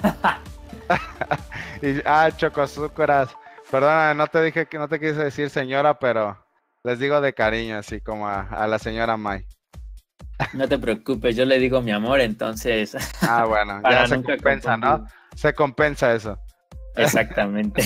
Chocosúcuras. Perdona, no te dije que no te quise decir señora, pero les digo de cariño, así como a la señora May. No te preocupes, yo le digo mi amor, entonces. Bueno, Para ya se nunca compensa, ¿no? confundir. Se compensa eso. Exactamente.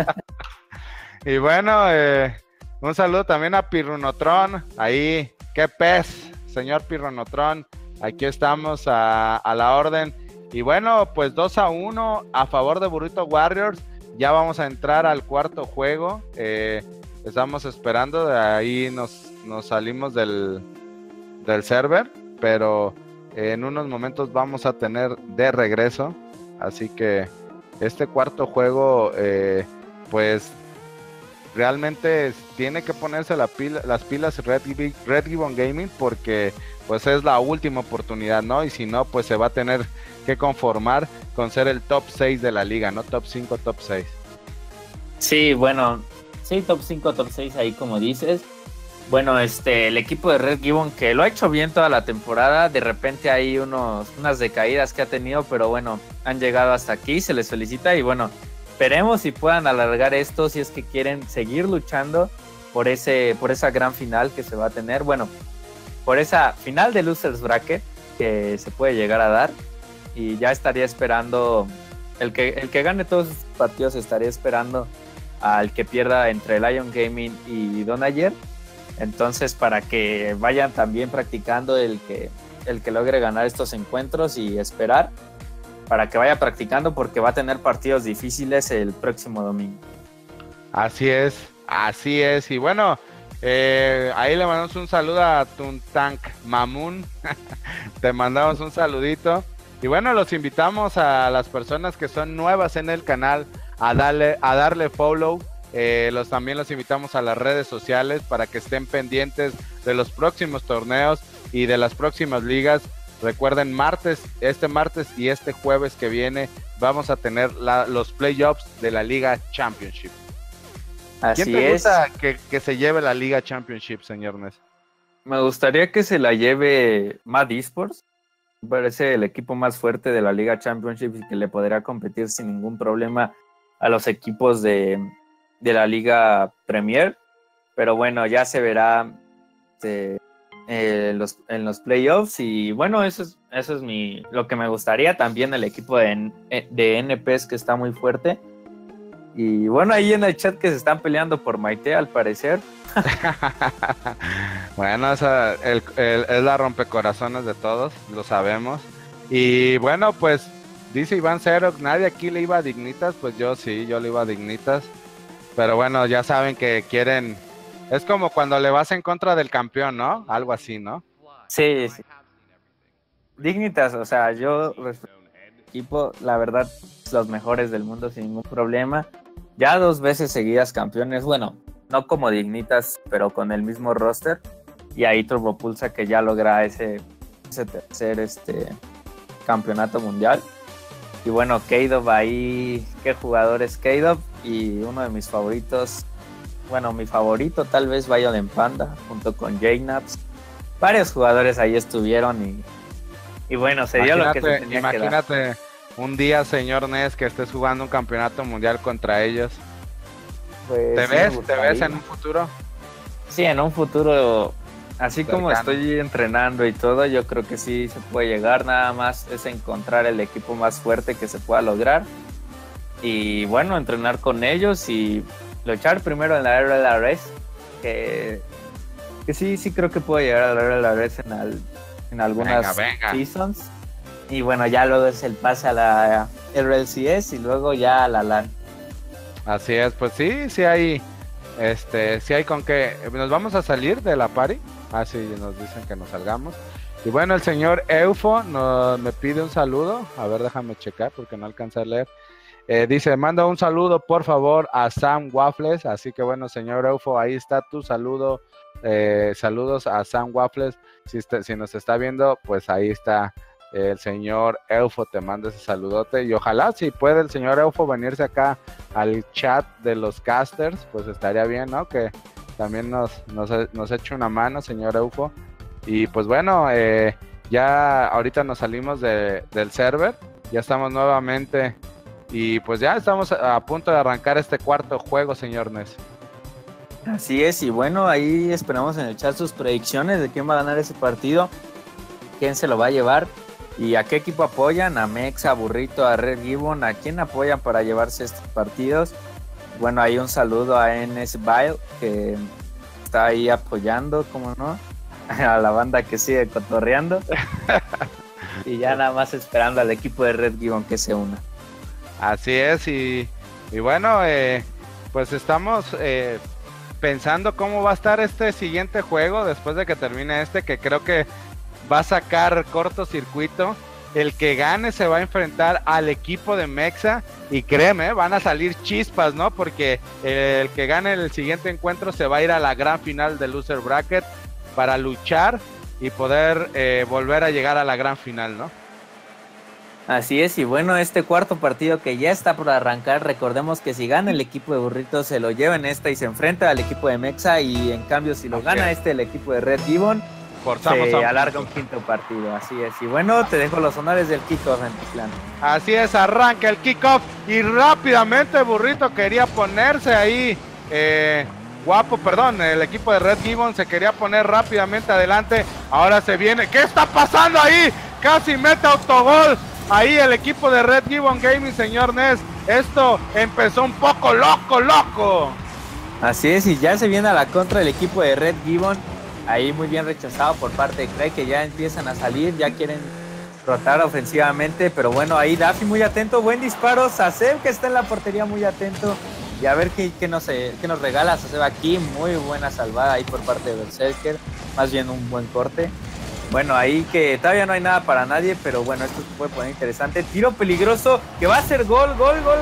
Y bueno, un saludo también a Pirrunotron. Ahí, qué pez, señor Pirrunotron. Aquí estamos a la orden. Y bueno, pues 2-1 a favor de Burrito Warriors. Ya vamos a entrar al cuarto juego. Estamos esperando, de ahí nos salimos del server, pero en unos momentos vamos a tener de regreso. Así que este cuarto juego, pues realmente tiene que ponerse las pilas Red Gibbon Gaming, porque pues es la última oportunidad, ¿no? Y si no, pues se va a tener que conformar con ser el top 6 de la liga, ¿no? Top 5, top 6. Sí, bueno, sí, top 5, top 6 ahí como dices. Bueno, el equipo de Red Gibbon, que lo ha hecho bien toda la temporada, de repente hay unas decaídas que ha tenido, pero bueno, han llegado hasta aquí, se les felicita y bueno, esperemos si puedan alargar esto, si es que quieren seguir luchando por esa gran final que se va a tener, bueno, por esa final de Losers Bracket que se puede llegar a dar, y ya estaría esperando, el que gane todos sus partidos estaría esperando al que pierda entre Lion Gaming y Donager. Entonces, para que vayan también practicando el que logre ganar estos encuentros y esperar para que vaya practicando, porque va a tener partidos difíciles el próximo domingo. Así es. Y bueno, ahí le mandamos un saludo a Tuntank Mamun. Te mandamos un saludito. Y bueno, los invitamos a las personas que son nuevas en el canal a darle follow. También los invitamos a las redes sociales para que estén pendientes de los próximos torneos y de las próximas ligas. Recuerden, este martes y este jueves que viene vamos a tener los playoffs de la Liga Championship. Así ¿Quién te es. gusta que se lleve la Liga Championship, señor Nes? Me gustaría que se la lleve Mad Esports. Me parece el equipo más fuerte de la Liga Championship y que le podrá competir sin ningún problema a los equipos de la Liga Premier, pero bueno, ya se verá en los playoffs. Y bueno, eso es lo que me gustaría. También el equipo de NPs, que está muy fuerte, y bueno, ahí en el chat que se están peleando por Maite, al parecer. Bueno, esa es la rompecorazones de todos, lo sabemos. Y bueno, pues dice Iván Cero, nadie aquí le iba a Dignitas. Pues yo sí, yo le iba a Dignitas. Pero bueno, ya saben que quieren... Es como cuando le vas en contra del campeón, ¿no? Algo así, ¿no? Sí. Dignitas, o sea, yo respeto al equipo, la verdad, los mejores del mundo sin ningún problema. Ya 2 veces seguidas campeones, bueno, no como Dignitas, pero con el mismo roster. Y ahí Turbopulsa, que ya logra ese tercer campeonato mundial. Y bueno, K-Dub ahí, qué jugador es K-Dub, y uno de mis favoritos, bueno, mi favorito tal vez Violent Panda, junto con J-Naps. Varios jugadores ahí estuvieron y bueno, se dio lo que se tenía que dar. Imagínate un día, señor Nes, que estés jugando un campeonato mundial contra ellos. Pues, ¿Te ves en un futuro? Sí, en un futuro, así cercano. Como estoy entrenando y todo, yo creo que sí se puede llegar. Nada más es encontrar el equipo más fuerte que se pueda lograr y bueno, entrenar con ellos y luchar primero en la RLRS, que sí creo que puedo llegar a la RLRS en algunas seasons, y bueno, ya luego es el pase a la RLCS y luego ya a la LAN. Así es, pues sí hay con qué. Nos vamos a salir de la party. Sí, nos dicen que nos salgamos. Y bueno, el señor Eufo me pide un saludo. A ver, déjame checar porque no alcancé a leer. Dice, manda un saludo por favor a Sam Waffles. Así que bueno, señor Eufo, ahí está tu saludo. Saludos a Sam Waffles. Si nos está viendo, pues ahí está el señor Eufo, te manda ese saludote. Y ojalá si puede el señor Eufo venirse acá al chat de los casters, pues estaría bien, ¿no? Que también nos eche una mano, señor Eufo. Y pues bueno, ya ahorita nos salimos del server, ya estamos nuevamente y pues ya estamos a punto de arrancar este cuarto juego, señor Nes. Así es, y bueno, ahí esperamos en el chat sus predicciones de quién va a ganar ese partido, quién se lo va a llevar y a qué equipo apoyan, a Mexa, a Burrito, a Red Gibbon, a quién apoyan para llevarse estos partidos. Bueno, ahí un saludo a NS Bile, que está ahí apoyando, como no, a la banda que sigue cotorreando. Y ya nada más esperando al equipo de Red Gibbon que se una. Así es, y bueno, pues estamos pensando cómo va a estar este siguiente juego después de que termine que creo que va a sacar cortocircuito. El que gane se va a enfrentar al equipo de Mexa y créeme, van a salir chispas, ¿no? Porque el que gane el siguiente encuentro se va a ir a la gran final del Loser Bracket para luchar y poder volver a llegar a la gran final, ¿no? Así es, y bueno, este cuarto partido que ya está por arrancar, recordemos que si gana el equipo de Burritos se lo lleva en esta y se enfrenta al equipo de Mexa, y en cambio si lo gana el equipo de Red Gibbon, se alarga un quinto partido, así es. Y bueno, te dejo los honores del kickoff en tu plan. Así es, arranca el kickoff y rápidamente Burrito quería ponerse ahí, el equipo de Red Gibbon se quería poner rápidamente adelante, ahora se viene, ¿qué está pasando ahí? Casi mete autogol. Ahí el equipo de Red Gibbon Gaming, señor Nes. Esto empezó un poco loco. Así es, y ya se viene a la contra del equipo de Red Gibbon. Ahí muy bien rechazado por parte de Craig, que ya empiezan a salir, ya quieren rotar ofensivamente. Pero bueno, ahí Daffy muy atento, buen disparo. Saseb, que está en la portería, muy atento. Y a ver qué nos regala Saseb aquí. Muy buena salvada ahí por parte de Berserker. Más bien un buen corte. Bueno, ahí que todavía no hay nada para nadie, pero bueno, esto se puede poner interesante. Tiro peligroso, que va a ser gol.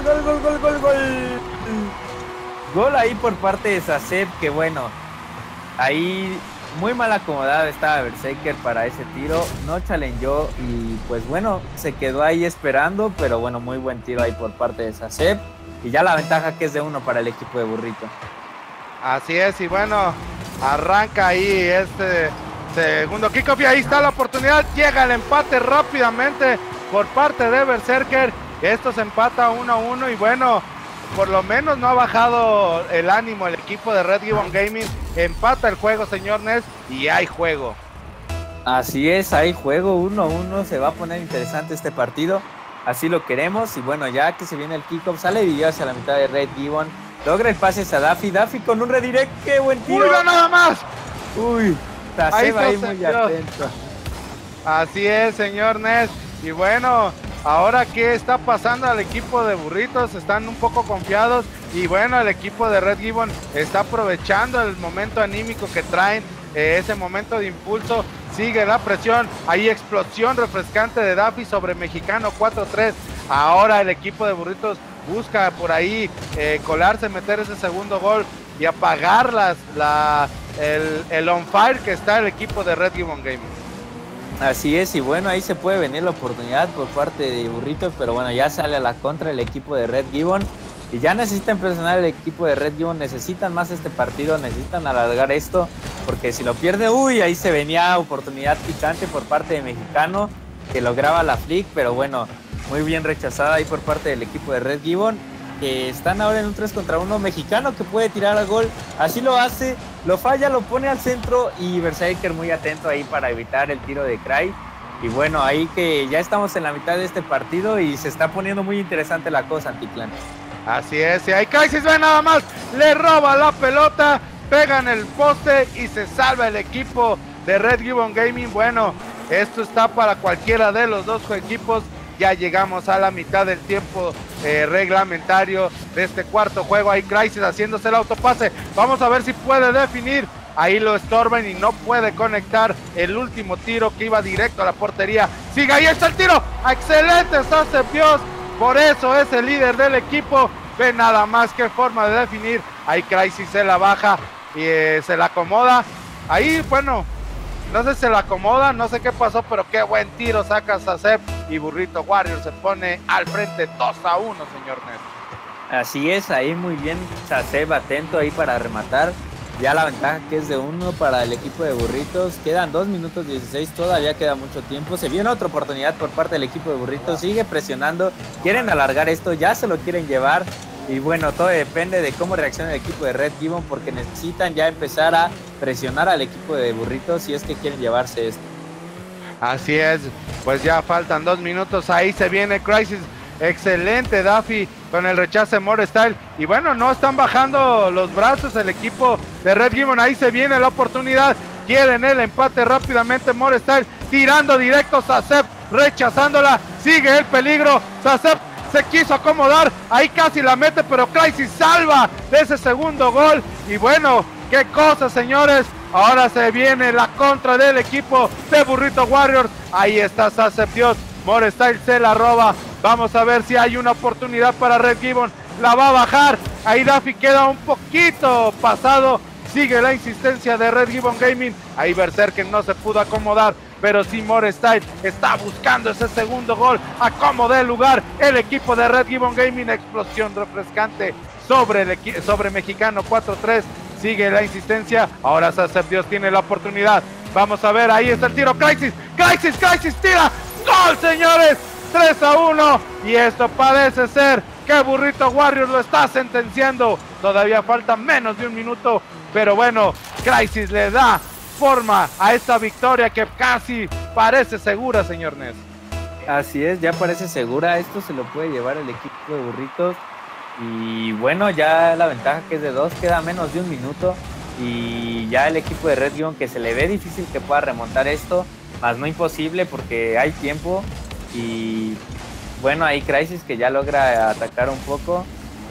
Gol ahí por parte de Saseb, que bueno, ahí muy mal acomodado estaba Berserker para ese tiro. No challengeó y pues bueno, se quedó ahí esperando, pero bueno, muy buen tiro ahí por parte de Saseb. Y ya la ventaja que es de 1 para el equipo de Burrito. Así es, y bueno, arranca ahí este segundo kickoff y ahí está la oportunidad, llega el empate rápidamente por parte de Berserker, esto se empata 1-1 y bueno, por lo menos no ha bajado el ánimo el equipo de Red Gibbon Gaming, empata el juego, señor Nes, y hay juego. Así es, hay juego 1-1, se va a poner interesante este partido, así lo queremos, y bueno, ya que se viene el kickoff, sale Video hacia la mitad de Red Gibbon, logra el pase a Daffy con un redirect, qué buen tiro. ¡Uy, nada más! ¡Uy! Ahí muy atento. Así es, señor Nes. Y bueno, ahora qué está pasando al equipo de Burritos, están un poco confiados y bueno, el equipo de Red Gibbon está aprovechando el momento anímico que traen, ese momento de impulso, sigue la presión, ahí explosión refrescante de Daffy sobre Mexicano 4-3. Ahora el equipo de Burritos busca por ahí colarse, meter ese segundo gol y apagar el on fire que está el equipo de Red Gibbon Gaming. Así es, y bueno, ahí se puede venir la oportunidad por parte de Burritos, pero bueno, ya sale a la contra el equipo de Red Gibbon y ya necesitan presionar el equipo de Red Gibbon, necesitan más este partido, necesitan alargar esto, porque si lo pierde, ahí se venía oportunidad picante por parte de Mexicano, que lograba la flick, pero bueno, muy bien rechazada ahí por parte del equipo de Red Gibbon, que están ahora en un 3 contra 1, Mexicano que puede tirar al gol, así lo hace, lo falla, lo pone al centro y Berserker muy atento ahí para evitar el tiro de Cry. Y bueno, ahí que ya estamos en la mitad de este partido y se está poniendo muy interesante la cosa, Anticlan. Así es, y ahí Crisis ve nada más, le roba la pelota, pega en el poste y se salva el equipo de Red Gibbon Gaming. Bueno, esto está para cualquiera de los dos equipos. Ya llegamos a la mitad del tiempo reglamentario de este cuarto juego. Ahí Crisis haciéndose el autopase. Vamos a ver si puede definir. Ahí lo estorban y no puede conectar el último tiro que iba directo a la portería. Sigue, ahí está el tiro. Excelente, Saseb Dios. Por eso es el líder del equipo. Ve nada más qué forma de definir. Ahí Crisis se la baja y se la acomoda. Ahí, bueno, no sé si se la acomoda, no sé qué pasó, pero qué buen tiro saca Saseb y Burrito Warrior se pone al frente 2-1, señor Nes. Así es, ahí muy bien Saseb atento ahí para rematar. ya la ventaja que es de 1 para el equipo de Burritos. Quedan 2 minutos 16, todavía queda mucho tiempo. Se viene otra oportunidad por parte del equipo de Burritos, sigue presionando, quieren alargar esto, ya se lo quieren llevar. Y bueno, todo depende de cómo reacciona el equipo de Red Gibbon, porque necesitan ya empezar a presionar al equipo de Burritos si es que quieren llevarse esto. Así es, pues ya faltan 2 minutos, ahí se viene Crisis, excelente Daffy con el rechace Morestyle, y bueno, no están bajando los brazos el equipo de Red Gibbon, ahí se viene la oportunidad, quieren el empate rápidamente Morestyle, tirando directo Sasep, rechazándola, sigue el peligro, Sasep se quiso acomodar, ahí casi la mete, pero Crisis salva de ese segundo gol, y bueno, qué cosa señores, ahora se viene la contra del equipo de Burrito Warriors. Ahí está Sasep Dios. Morestyle se la roba. Vamos a ver si hay una oportunidad para Red Gibbon. La va a bajar. Ahí Daffy queda un poquito pasado. Sigue la insistencia de Red Gibbon Gaming. Ahí Berserker no se pudo acomodar. Pero sí Morestyle está buscando ese segundo gol. Acomodó el lugar. El equipo de Red Gibbon Gaming. Explosión refrescante sobre Mexicano 4-3. Sigue la insistencia, ahora Sasep Dios tiene la oportunidad, vamos a ver, ahí está el tiro, Crisis tira, gol señores, 3-1, y esto parece ser que Burrito Warriors lo está sentenciando, todavía falta menos de 1 minuto, pero bueno, Crisis le da forma a esta victoria que casi parece segura, señor Nes. Así es, ya parece segura, esto se lo puede llevar el equipo de Burritos. Y bueno, ya la ventaja que es de 2, queda menos de 1 minuto y ya el equipo de Red Gibbon, que se le ve difícil que pueda remontar esto, más no imposible porque hay tiempo. Y bueno, ahí Crisis que ya logra atacar un poco,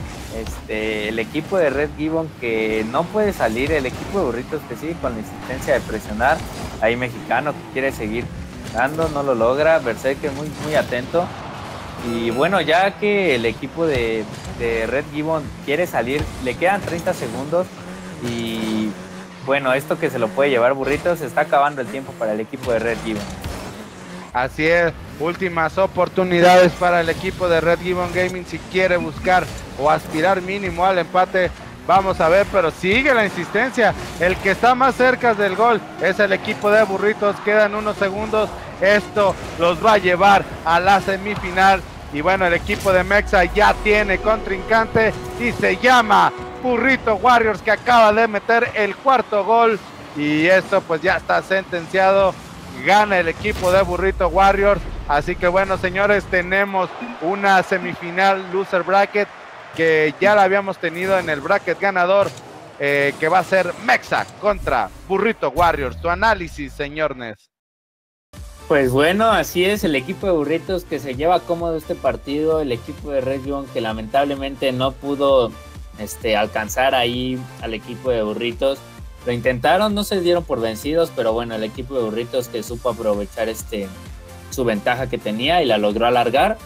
el equipo de Red Gibbon que no puede salir, el equipo de Burritos que sigue con la insistencia de presionar, ahí Mexicano que quiere seguir dando, no lo logra, Berserker muy, muy atento. Y bueno, ya que el equipo de Red Gibbon quiere salir, le quedan 30 segundos y bueno, esto que se lo puede llevar Burritos, se está acabando el tiempo para el equipo de Red Gibbon. Así es, últimas oportunidades para el equipo de Red Gibbon Gaming si quiere buscar o aspirar mínimo al empate. Vamos a ver, pero sigue la insistencia. El que está más cerca del gol es el equipo de Burritos. Quedan unos segundos. Esto los va a llevar a la semifinal. Y bueno, el equipo de Mexa ya tiene contrincante y se llama Burrito Warriors, que acaba de meter el 4º gol. Y esto pues ya está sentenciado. Gana el equipo de Burrito Warriors. Así que bueno, señores, tenemos una semifinal loser bracket que ya la habíamos tenido en el bracket ganador, que va a ser Mexa contra Burrito Warriors. Tu análisis, señor Nes. Pues bueno, así es, el equipo de Burritos que se lleva cómodo este partido, el equipo de Red Gibbon que lamentablemente no pudo alcanzar ahí al equipo de Burritos. Lo intentaron, no se dieron por vencidos, pero bueno, el equipo de Burritos que supo aprovechar su ventaja que tenía y la logró alargar.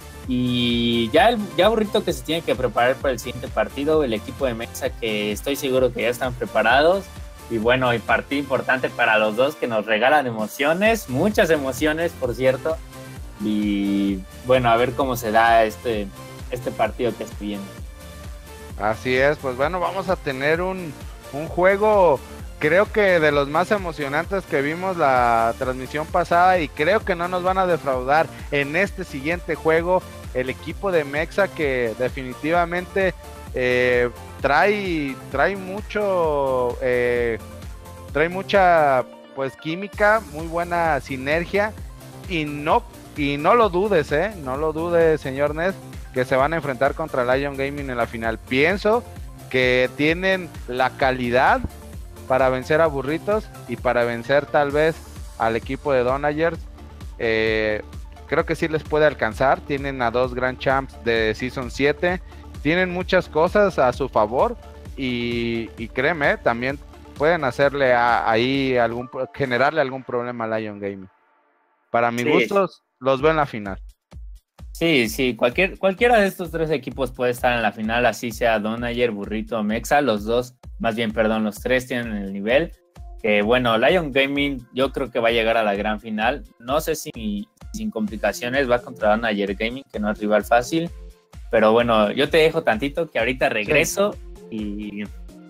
Y ya Burrito que se tiene que preparar para el siguiente partido, el equipo de Mexa que estoy seguro que ya están preparados. Y bueno, el partido importante para los dos que nos regalan emociones, muchas emociones por cierto. Y bueno, a ver cómo se da este partido que estoy viendo. Así es, pues bueno, vamos a tener un juego, creo que de los más emocionantes que vimos la transmisión pasada, y creo que no nos van a defraudar en este siguiente juego. El equipo de Mexa que definitivamente trae mucha pues química, muy buena sinergia, y no lo dudes, no lo dudes, señor Nes, que se van a enfrentar contra Lion Gaming en la final. Pienso que tienen la calidad para vencer a Burritos y para vencer tal vez al equipo de Donagers. Creo que sí les puede alcanzar. Tienen a 2 Grand Champs de Season 7. Tienen muchas cosas a su favor y créeme, también pueden hacerle generarle algún problema a Lion Gaming. Para mi gustos, los veo en la final. Sí, cualquiera de estos 3 equipos puede estar en la final, así sea Donager, Burrito o Mexa, los 3 tienen el nivel. Que bueno, Lion Gaming yo creo que va a llegar a la gran final, no sé si sin complicaciones va contra Donager Gaming, que no es rival fácil, pero bueno, yo te dejo tantito que ahorita regreso y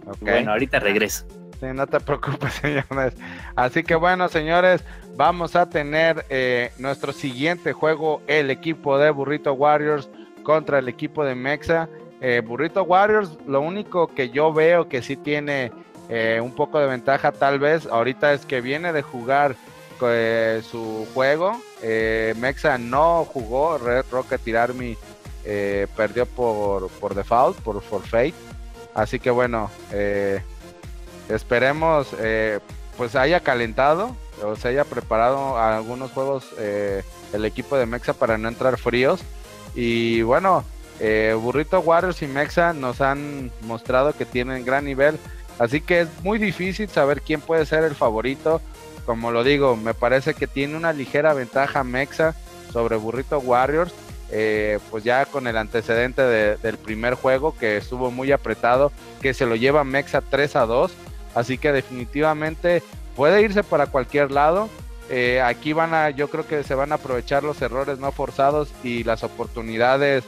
Ok. Bueno, ahorita regreso. Sí, no te preocupes, señores. Así que bueno, señores, vamos a tener nuestro siguiente juego, el equipo de Burrito Warriors contra el equipo de Mexa. Burrito Warriors, lo único que yo veo que sí tiene un poco de ventaja tal vez, ahorita es que viene de jugar su juego. Mexa no jugó, Red Rocket Army perdió por default, por forfeit. Así que bueno, esperemos pues haya calentado o se haya preparado a algunos juegos el equipo de Mexa para no entrar fríos. Y bueno, Burrito Warriors y Mexa nos han mostrado que tienen gran nivel, así que es muy difícil saber quién puede ser el favorito. Como lo digo, me parece que tiene una ligera ventaja Mexa sobre Burrito Warriors, pues ya con el antecedente del primer juego que estuvo muy apretado, que se lo lleva Mexa 3-2, así que definitivamente puede irse para cualquier lado. Aquí yo creo que se van a aprovechar los errores no forzados y las oportunidades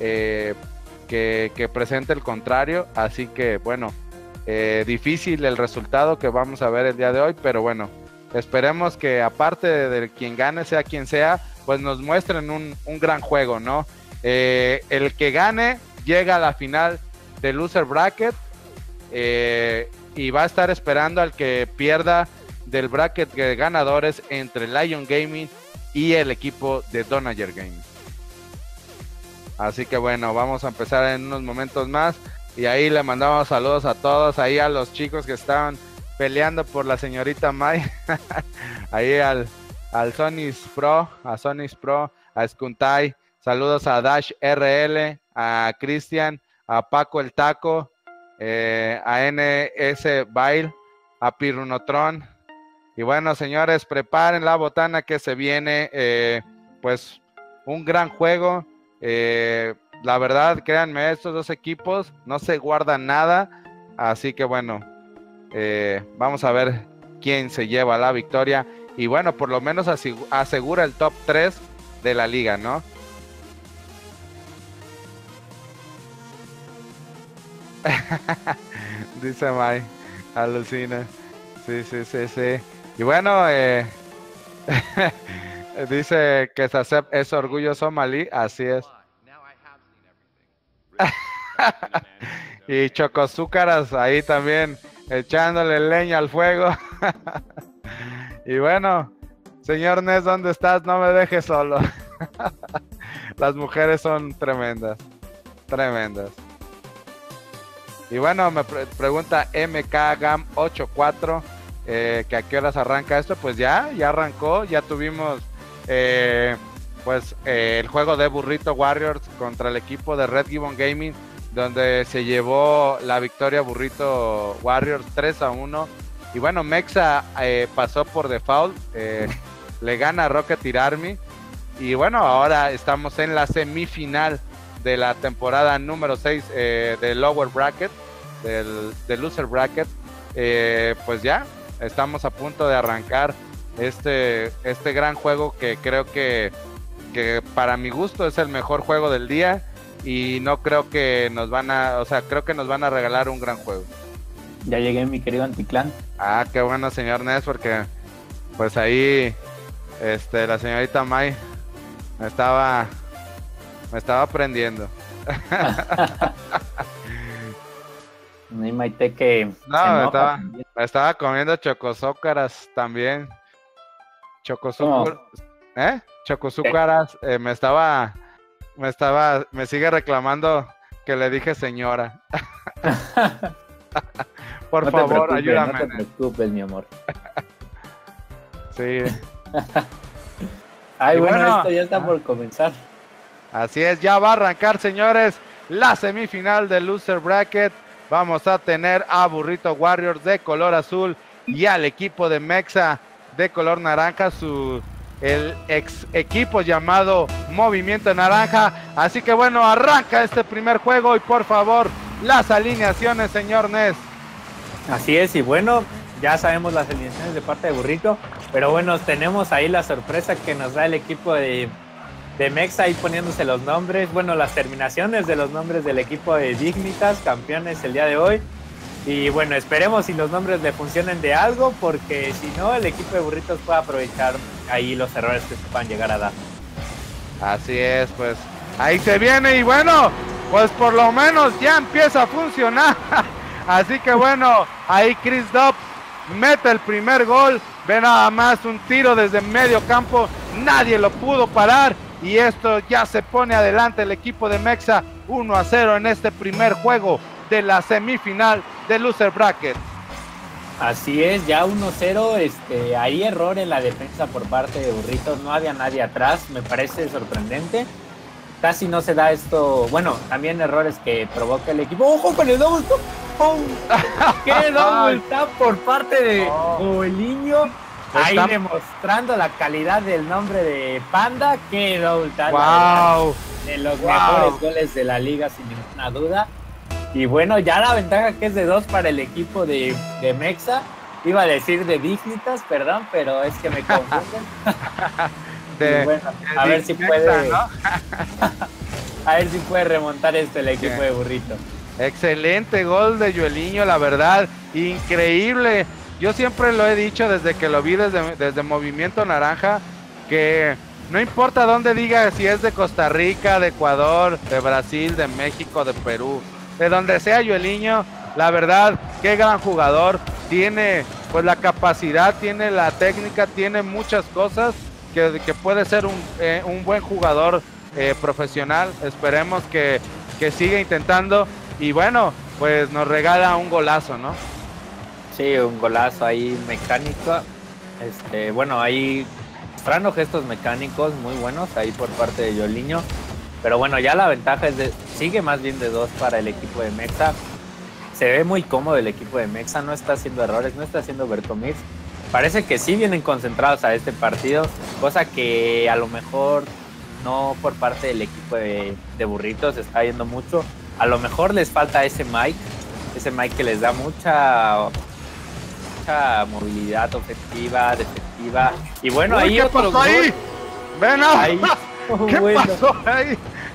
que presente el contrario, así que bueno, difícil el resultado que vamos a ver el día de hoy, pero bueno, esperemos que aparte de quien gane, sea quien sea, pues nos muestren un gran juego, ¿no? El que gane llega a la final del Loser Bracket y va a estar esperando al que pierda del bracket de ganadores entre Lion Gaming y el equipo de Donager Gaming. Así que bueno, vamos a empezar en unos momentos más y ahí le mandamos saludos a todos, ahí a los chicos que estaban peleando por la señorita Mai, ahí al Sonys Pro, a Skuntai, saludos a Dash RL, a Cristian, a Paco el Taco, a NS Bail, a Pirunotron. Y bueno, señores, preparen la botana que se viene, pues un gran juego. La verdad, créanme, estos dos equipos no se guardan nada, así que bueno, vamos a ver quién se lleva la victoria y bueno, por lo menos asegura el top 3 de la liga, ¿no? Dice Mai, alucina. Sí. Y bueno, dice que Sasep es orgullo somalí, así es. Y Chocozúcaras ahí también echándole leña al fuego. Y bueno, señor Nes, ¿dónde estás? No me dejes solo. Las mujeres son tremendas. Y bueno, me pregunta MKGAM84 que a qué horas arranca esto. Pues ya arrancó, ya tuvimos el juego de Burrito Warriors contra el equipo de Red Gibbon Gaming, donde se llevó la victoria Burrito Warriors 3-1. Y bueno, Mexa pasó por default, le gana a Rocket Army. Y bueno, ahora estamos en la semifinal de la temporada número 6 del Lower Bracket, del Loser Bracket. Pues ya estamos a punto de arrancar este gran juego que creo que para mi gusto es el mejor juego del día. Y no creo que creo que nos van a regalar un gran juego. Ya llegué, mi querido Anticlán. Ah, qué bueno, señor Nes, porque pues ahí la señorita Mai me estaba aprendiendo. Mi Maite que no, me estaba comiendo chocozócaras también. Chocozúcaras, me sigue reclamando que le dije señora. Por favor, ayúdame. No te preocupes, mi amor. Sí. Ay, bueno, esto ya está por comenzar. Así es, ya va a arrancar, señores, la semifinal del Loser Bracket. Vamos a tener a Burrito Warriors de color azul y al equipo de Mexa de color naranja, el ex equipo llamado Movimiento Naranja. Así que bueno, arranca este primer juego y por favor, las alineaciones, señor Nes. Así es, y bueno, ya sabemos las alineaciones de parte de Burrito, pero bueno, tenemos ahí la sorpresa que nos da el equipo de Mexa ahí poniéndose los nombres, bueno, las terminaciones de los nombres del equipo de Dignitas, campeones el día de hoy. Y bueno, esperemos si los nombres le funcionen de algo, porque si no, el equipo de Burritos puede aprovechar ahí los errores que se puedan llegar a dar. Así es, pues ahí se viene y bueno, pues por lo menos ya empieza a funcionar. Así que bueno, ahí Chris Dobbs mete el primer gol. Ve nada más, un tiro desde medio campo, nadie lo pudo parar. Y esto ya se pone adelante el equipo de Mexa 1-0 en este primer juego de la semifinal de Loser Bracket. Así es, ya 1-0, hay error en la defensa por parte de Burritos, no había nadie atrás, me parece sorprendente. Casi no se da esto, bueno, también errores que provoca el equipo. ¡Ojo con el double tap! ¡Oh! ¡Qué double tap por parte de Joelinho! Ahí demostrando la calidad del nombre de Panda. ¡Qué double tap! ¡Wow! De los mejores goles de la liga, sin ninguna duda. Y bueno, ya la ventaja que es de 2 para el equipo de Mexa. Iba a decir de Dignitas, perdón, pero es que me confunden. Bueno, a ver si puede, ¿no? A ver si puede remontar el equipo de Burrito. Excelente gol de Joelinho, la verdad, increíble. Yo siempre lo he dicho desde que lo vi desde Movimiento Naranja, que no importa dónde diga, si es de Costa Rica, de Ecuador, de Brasil, de México, de Perú, de donde sea Joelinho, la verdad, qué gran jugador, tiene pues la capacidad, tiene la técnica, tiene muchas cosas que puede ser un buen jugador profesional. Esperemos que siga intentando y bueno, pues nos regala un golazo, ¿no? Sí, un golazo ahí mecánico, bueno, ahí mostrando gestos mecánicos muy buenos ahí por parte de Joelinho. Pero bueno, ya la ventaja sigue más bien de 2 para el equipo de Mexa. Se ve muy cómodo el equipo de Mexa, no está haciendo errores, no está haciendo overcommits. Parece que sí vienen concentrados a este partido, cosa que a lo mejor no por parte del equipo de Burritos está yendo mucho. A lo mejor les falta ese Mike que les da mucha movilidad ofensiva, defensiva. Y bueno, Uy, ahí ¿qué otro pasó gol. ahí? Ven Ahí. ¿Qué Bueno. pasó ahí?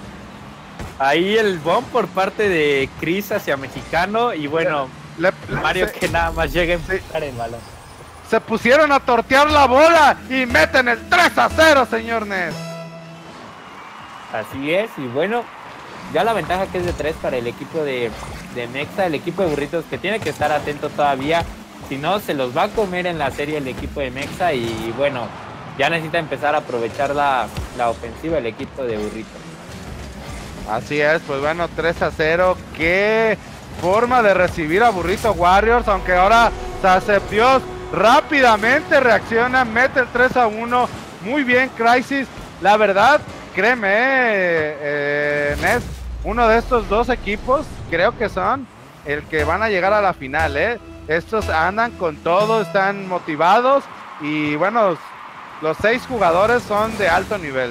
Ahí el bomb por parte de Chris hacia Mexicano y bueno, Mario que nada más llega a empujar el balón. Se pusieron a tortear la bola y meten el 3-0, señor Ness. Así es, y bueno, ya la ventaja que es de 3 para el equipo de Mexa, el equipo de Burritos que tiene que estar atento todavía, si no se los va a comer en la serie el equipo de Mexa y bueno, ya necesita empezar a aprovechar la ofensiva el equipo de Burritos. Así es, pues bueno, 3-0, qué forma de recibir a Burrito Warriors, aunque ahora Saceptios rápidamente reacciona, mete el 3-1, muy bien Crisis, la verdad, créeme, Ness, uno de estos dos equipos creo que son el que van a llegar a la final, estos andan con todo, están motivados y bueno, los 6 jugadores son de alto nivel,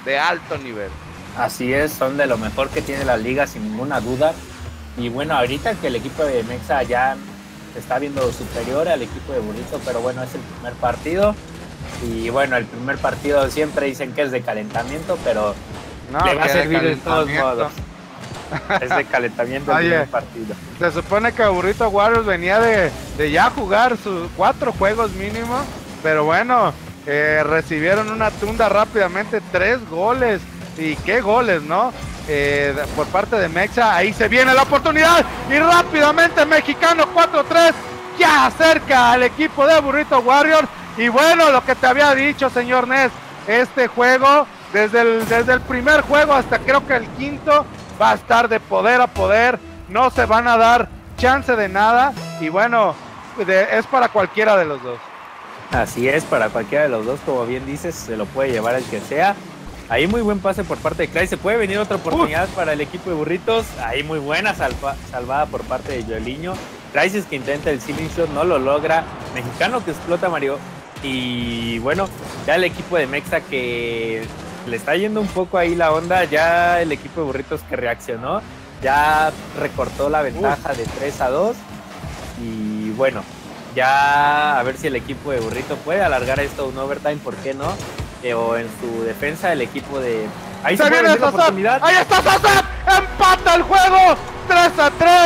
Así es, son de lo mejor que tiene la liga sin ninguna duda. Y bueno, ahorita que el equipo de Mexa ya se está viendo superior al equipo de Burrito, pero bueno, es el primer partido. Y bueno, el primer partido siempre dicen que es de calentamiento, pero no, le va a servir de todos modos. Es de calentamiento el primer partido. Se supone que Burrito Warriors venía de ya jugar sus 4 juegos mínimo, pero bueno, recibieron una tunda rápidamente, 3 goles. Y qué goles, ¿no? Por parte de Mexa, ahí se viene la oportunidad y rápidamente Mexicano 4-3 ya acerca al equipo de Burrito Warriors. Y bueno, lo que te había dicho, señor Ness, este juego, desde el primer juego hasta creo que el quinto, va a estar de poder a poder, no se van a dar chance de nada y bueno, es para cualquiera de los dos. Así es, para cualquiera de los dos, como bien dices, se lo puede llevar el que sea. Ahí muy buen pase por parte de Clay. Se puede venir otra oportunidad para el equipo de Burritos. Ahí muy buena salvada por parte de Joelinho. Crisis que intenta el ceiling shot, no lo logra. Mexicano que explota Mario. Y bueno, ya el equipo de Mexa que le está yendo un poco ahí la onda. Ya el equipo de Burritos que reaccionó. Ya recortó la ventaja de 3-2. Y bueno, ya a ver si el equipo de Burrito puede alargar esto a un overtime. ¿Por qué no? O en su defensa el equipo de... Ahí se viene la oportunidad. Ahí está Sazap, empata el juego, 3-3,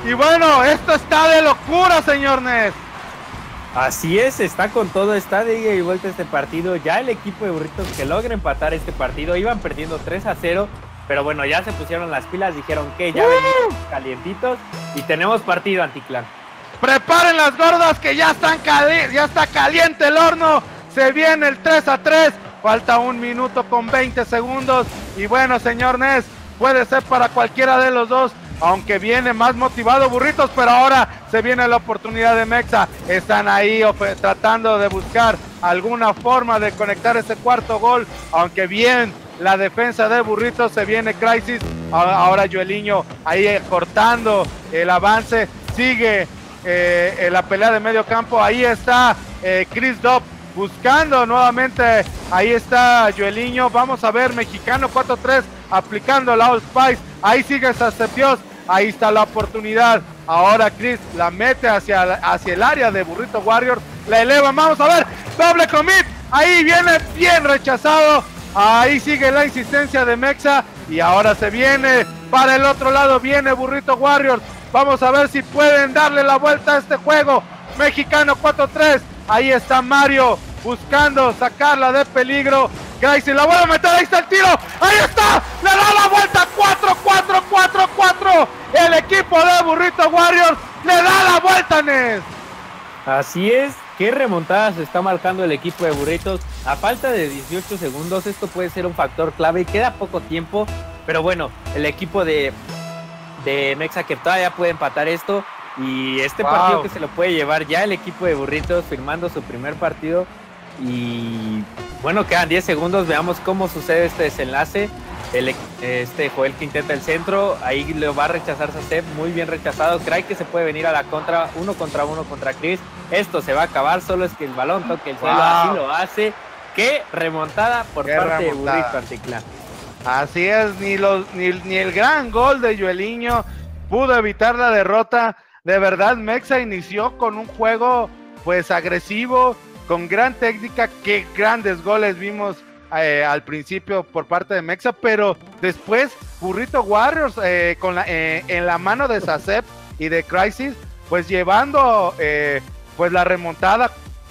Y bueno, esto está de locura, señor Nes. Así es, está con todo, está de ida y vuelta este partido. Ya el equipo de Burritos que logra empatar este partido, iban perdiendo 3-0, pero bueno, ya se pusieron las pilas, dijeron que ya venimos calientitos y tenemos partido, Anticlan. Preparen las gordas que ya está caliente el horno. Se viene el 3-3, falta 1 minuto con 20 segundos. Y bueno, señor Nes, puede ser para cualquiera de los dos, aunque viene más motivado Burritos, pero ahora se viene la oportunidad de Mexa. Están ahí tratando de buscar alguna forma de conectar ese cuarto gol, aunque bien la defensa de Burritos, se viene Crisis. Ahora Joeliño ahí cortando el avance, sigue la pelea de medio campo. Ahí está Chris Dobb buscando nuevamente, ahí está Joeliño. Vamos a ver, mexicano 4-3 aplicando la All Spice. Ahí sigue Sacepios, ahí está la oportunidad. Ahora Chris la mete hacia el área de Burrito Warriors, la eleva, vamos a ver, doble commit, ahí viene bien rechazado. Ahí sigue la insistencia de Mexa y ahora se viene para el otro lado, viene Burrito Warriors. Vamos a ver si pueden darle la vuelta a este juego. Mexicano 4-3, ahí está Mario buscando sacarla de peligro. Gracie la vuelve a meter, ahí está el tiro, ahí está, le da la vuelta, 4-4-4-4. El equipo de Burrito Warriors le da la vuelta, Nes. Así es, qué remontada se está marcando el equipo de Burritos. A falta de 18 segundos, esto puede ser un factor clave y queda poco tiempo. Pero bueno, el equipo de Mexa que todavía puede empatar esto. Y este partido que se lo puede llevar ya el equipo de Burritos firmando su primer partido. Y bueno, quedan 10 segundos, veamos cómo sucede este desenlace. Joel que intenta el centro, ahí lo va a rechazar Sacep, muy bien rechazado. Cree que se puede venir a la contra, 1 contra 1 contra Chris. Esto se va a acabar, solo es que el balón toque el suelo, así lo hace. ¡Qué remontada por parte de Burrito Anticlan! Así es, ni el gran gol de Joeliño pudo evitar la derrota. De verdad, Mexa inició con un juego pues agresivo, con gran técnica. Qué grandes goles vimos al principio por parte de Mexa, pero después Burrito Warriors en la mano de Sacep y de Crisis, pues llevando pues la remontada,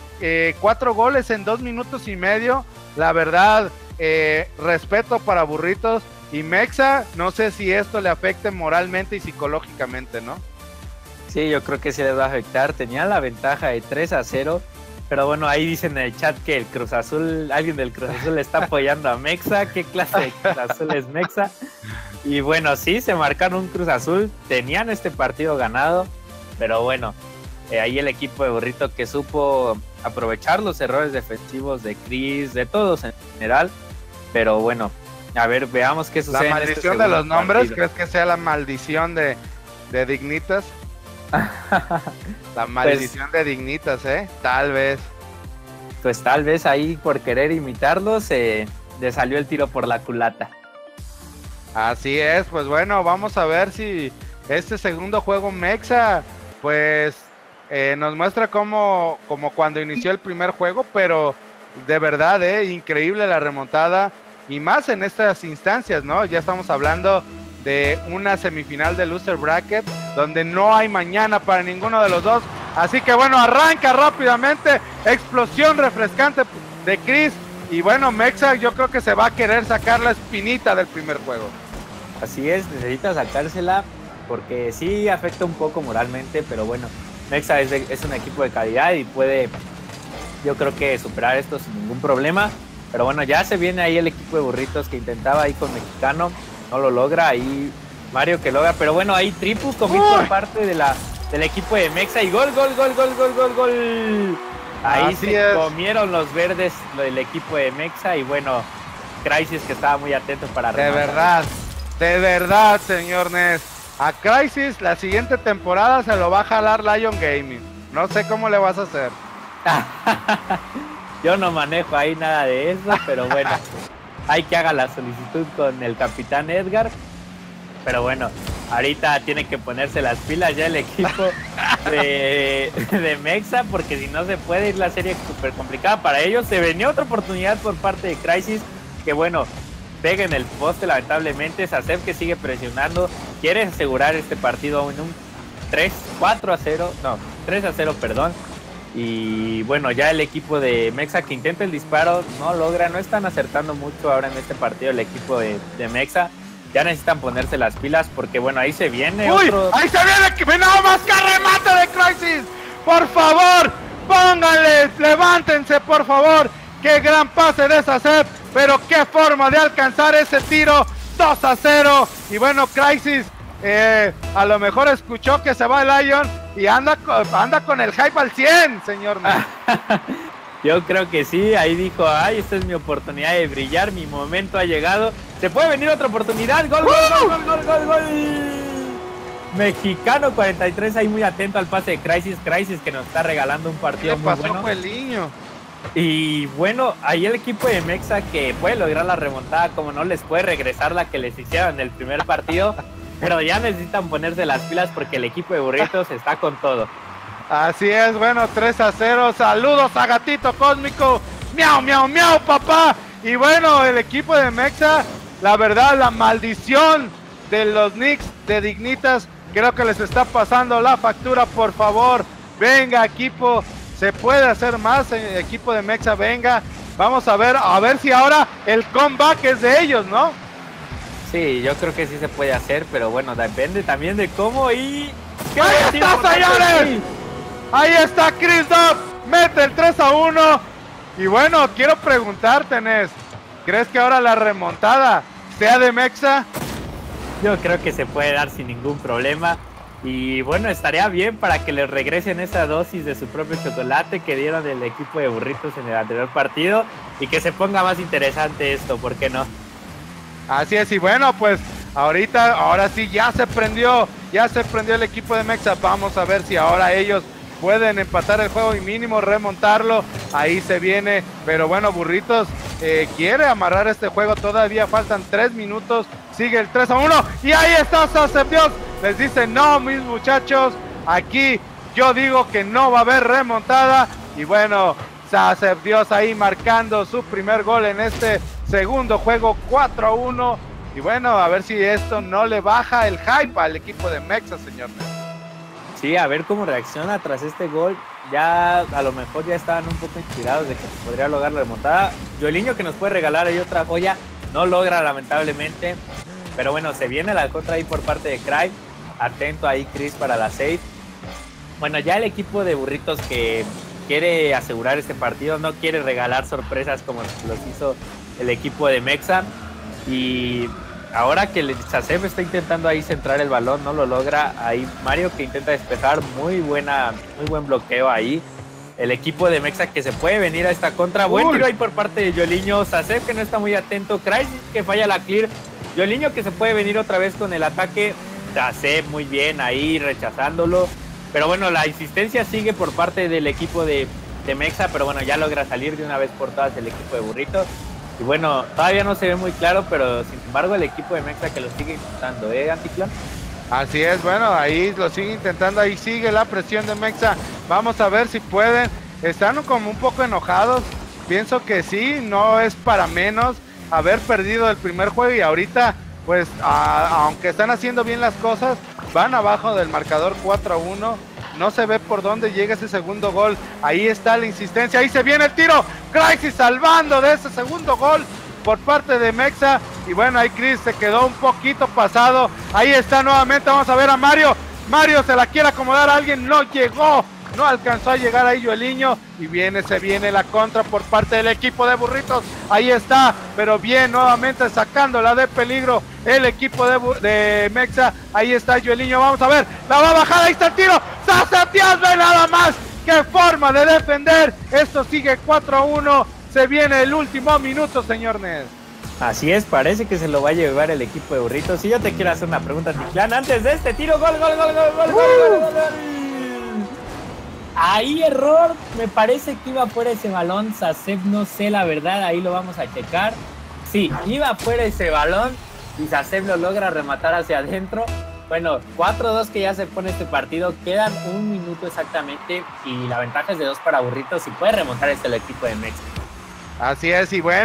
4 goles en 2 minutos y medio. La verdad, respeto para Burritos y Mexa. No sé si esto le afecte moralmente y psicológicamente, ¿no? Sí, yo creo que sí les va a afectar. Tenía la ventaja de 3-0. Pero bueno, ahí dicen en el chat que el Cruz Azul, alguien del Cruz Azul está apoyando a Mexa. ¿Qué clase de Cruz Azul es Mexa? Y bueno, sí, se marcaron un Cruz Azul. Tenían este partido ganado. Pero bueno, ahí el equipo de Burrito que supo aprovechar los errores defensivos de Chris, de todos en general. Pero bueno, a ver, veamos qué sucede. La maldición de los nombres, ¿crees que sea la maldición de Dignitas? La maldición de Dignitas, tal vez. Pues tal vez ahí por querer imitarlos le salió el tiro por la culata. Así es, pues bueno, vamos a ver si este segundo juego Mexa pues nos muestra como cuando inició el primer juego, pero de verdad, increíble la remontada y más en estas instancias, ¿no? Ya estamos hablando de una semifinal de loser bracket donde no hay mañana para ninguno de los dos. Así que bueno, arranca rápidamente, explosión refrescante de Chris. Y bueno, Mexa yo creo que se va a querer sacar la espinita del primer juego. Así es, necesita sacársela porque sí afecta un poco moralmente, pero bueno, Mexa es un equipo de calidad y puede, yo creo que superar esto sin ningún problema. Pero bueno, ya se viene ahí el equipo de Burritos que intentaba ahí con Mexicano. No lo logra, ahí Mario que logra, pero bueno, ahí triple commit por parte del equipo de Mexa y gol. Ahí así se es. Comieron los verdes del equipo de Mexa y bueno, Crisis que estaba muy atento para rematar. De verdad, señor Nes. A Crisis la siguiente temporada se lo va a jalar Lion Gaming. No sé cómo le vas a hacer. Yo no manejo ahí nada de eso, pero bueno. Hay que haga la solicitud con el capitán Edgar. Pero bueno, ahorita tiene que ponerse las pilas ya el equipo de Mexa, porque si no se puede ir la serie súper complicada para ellos. Se venía otra oportunidad por parte de Crisis, que bueno, pega en el poste lamentablemente. Sacep que sigue presionando, quiere asegurar este partido 3-0, perdón. Y bueno, ya el equipo de Mexa que intenta el disparo, no logra, no están acertando mucho ahora en este partido el equipo de Mexa. Ya necesitan ponerse las pilas porque bueno, ahí se viene otro... ¡Ahí se viene! ¡Nada más que remate de Crisis! ¡Por favor! ¡Pónganle! ¡Levántense, por favor! ¡Qué gran pase de Sacep! Pero qué forma de alcanzar ese tiro. 2-0. Y bueno, Crisis a lo mejor escuchó que se va el Lion y anda con el hype al 100, señor. Yo creo que sí, ahí dijo, ay, esta es mi oportunidad de brillar, mi momento ha llegado. ¿Se puede venir otra oportunidad? ¡Gol, gol! Mexicano 43, ahí muy atento al pase de Crisis que nos está regalando un partido muy bueno. Fue el niño. Y bueno, ahí el equipo de Mexa que puede lograr la remontada, como no les puede regresar la que les hicieron en el primer partido, pero ya necesitan ponerse las pilas porque el equipo de Burritos está con todo. Así es, bueno, 3-0, saludos a Gatito Cósmico, miau, miau, miau, papá. Y bueno, el equipo de Mexa, la verdad, la maldición de los Knicks de Dignitas, creo que les está pasando la factura, por favor, venga equipo, se puede hacer más, equipo de Mexa, venga, vamos a ver si ahora el comeback es de ellos, ¿no? Sí, yo creo que sí se puede hacer, pero bueno, depende también de cómo y... ¡Ahí está, señores! Ahí está Chris Duff, mete el 3-1. Y bueno, quiero preguntarte, Nes, ¿crees que ahora la remontada sea de Mexa? Yo creo que se puede dar sin ningún problema. Y bueno, estaría bien para que les regresen esa dosis de su propio chocolate que dieron el equipo de Burritos en el anterior partido y que se ponga más interesante esto, ¿por qué no? Así es, y bueno, pues ahora sí ya se prendió el equipo de Mexa. Vamos a ver si ahora ellos pueden empatar el juego y mínimo remontarlo. Ahí se viene, pero bueno, Burritos quiere amarrar este juego. Todavía faltan 3 minutos. Sigue el 3-1 y ahí está Sacep Dios. Les dice, no, mis muchachos, aquí yo digo que no va a haber remontada. Y bueno, Sacep Dios ahí marcando su primer gol en este segundo juego, 4-1. Y bueno, a ver si esto no le baja el hype al equipo de Mexa, señor. Sí, a ver cómo reacciona tras este gol. Ya a lo mejor ya estaban un poco inspirados de que se podría lograr la remontada. Joelinho, que nos puede regalar ahí otra joya, no logra lamentablemente. Pero bueno, se viene la contra ahí por parte de Cry. Atento ahí Chris para la save. Bueno, ya el equipo de Burritos que quiere asegurar este partido, no quiere regalar sorpresas como los hizo el equipo de Mexa. Y ahora que el Sacep está intentando ahí centrar el balón, no lo logra. Ahí Mario que intenta despejar, muy buen bloqueo ahí. El equipo de Mexa que se puede venir a esta contra. Buen tiro ahí por parte de Joelinho. Sacep que no está muy atento. Crisis que falla la clear. Joelinho que se puede venir otra vez con el ataque. Sacep muy bien ahí rechazándolo. Pero bueno, la insistencia sigue por parte del equipo de Mexa. Pero bueno, ya logra salir de una vez por todas el equipo de Burritos. Y bueno, todavía no se ve muy claro, pero sin embargo el equipo de Mexa que lo sigue intentando, Anticlan? Así es, bueno, ahí lo sigue intentando, ahí sigue la presión de Mexa. Vamos a ver si pueden. Están como un poco enojados. Pienso que sí, no es para menos haber perdido el primer juego y ahorita, pues, aunque están haciendo bien las cosas, van abajo del marcador 4-1. No se ve por dónde llega ese segundo gol. Ahí está la insistencia. Ahí se viene el tiro. Crisis salvando de ese segundo gol por parte de Mexa. Y bueno, ahí Chris se quedó un poquito pasado. Ahí está nuevamente. Vamos a ver a Mario. Mario se la quiere acomodar a alguien. No llegó. No alcanzó a llegar ahí Joelinho. Y se viene la contra por parte del equipo de Burritos. Ahí está. Pero bien, nuevamente sacándola de peligro el equipo de Mexa. Ahí está Joelinho. Vamos a ver. La va a bajar. Ahí está el tiro. Sacep Dios, ve nada más. ¡Qué forma de defender! Esto sigue 4-1. Se viene el último minuto, señor Nes. Así es, parece que se lo va a llevar el equipo de Burritos. Y yo te quiero hacer una pregunta, Ticlán. Antes de este tiro, gol. Ahí error, me parece que iba fuera ese balón. Sacep, no sé la verdad, ahí lo vamos a checar. Sí, iba fuera ese balón y Sacep lo logra rematar hacia adentro. Bueno, 4-2 que ya se pone este partido, quedan 1 minuto exactamente y la ventaja es de 2 para Burritos y puede remontar el equipo de México. Así es, y bueno,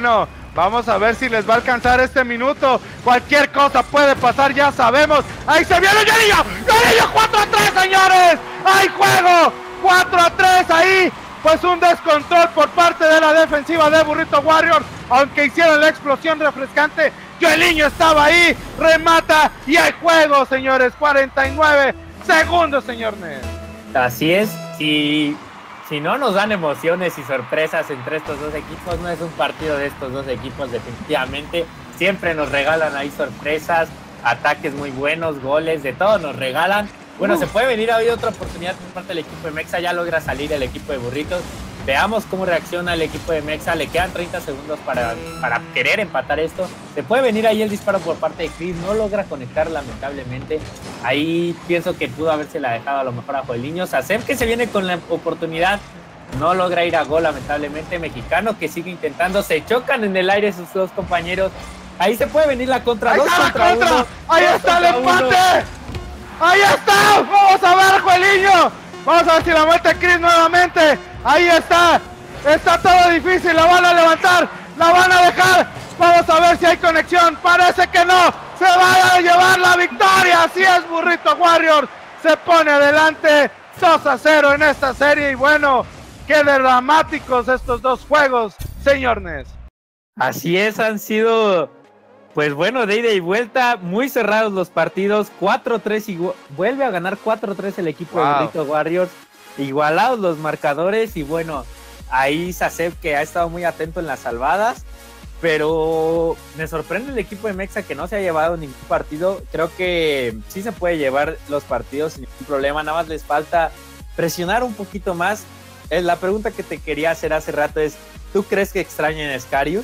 Vamos a ver si les va a alcanzar este minuto. Cualquier cosa puede pasar, ya sabemos. Ahí se viene Yoelillo. Yoelillo 4-3, señores. ¡Hay juego! 4-3 ahí. Pues un descontrol por parte de la defensiva de Burrito Warriors. Aunque hicieron la explosión refrescante, Yoelillo estaba ahí. Remata y hay juego, señores. 49 segundos, señor Ned. Así es. Si no nos dan emociones y sorpresas entre estos dos equipos, no es un partido de estos dos equipos definitivamente. Siempre nos regalan ahí sorpresas, ataques muy buenos, goles, de todo nos regalan. Bueno, se puede venir hoy otra oportunidad por parte del equipo de Mexa, ya logra salir el equipo de Burritos. Veamos cómo reacciona el equipo de Mexa, le quedan 30 segundos para querer empatar esto. Se puede venir ahí el disparo por parte de Chris, no logra conectar lamentablemente. Ahí pienso que pudo habérsela dejado a lo mejor a Joelinho. Sacep que se viene con la oportunidad, no logra ir a gol lamentablemente. Mexicano que sigue intentando, se chocan en el aire sus dos compañeros. Ahí se puede venir la contra, ahí dos está contra la contra. uno. Ahí está el empate. Ahí está. Vamos a ver, Joelinho. Vamos a ver si la mete Chris nuevamente. Ahí está. Está todo difícil. La van a levantar. La van a dejar. Vamos a ver si hay conexión. Parece que no. Se va a llevar la victoria. Así es, Burrito Warriors. Se pone adelante 2-0 en esta serie. Y bueno, qué dramáticos estos dos juegos, señor Nes. Así es, han sido, pues bueno, de ida y vuelta, muy cerrados los partidos, 4-3 y vuelve a ganar 4-3 el equipo de Burrito Warriors, igualados los marcadores y bueno, ahí Sacep que ha estado muy atento en las salvadas, pero me sorprende el equipo de Mexa que no se ha llevado ningún partido. Creo que sí se puede llevar los partidos sin ningún problema, nada más les falta presionar un poquito más. La pregunta que te quería hacer hace rato es, ¿tú crees que extrañen a Scarius?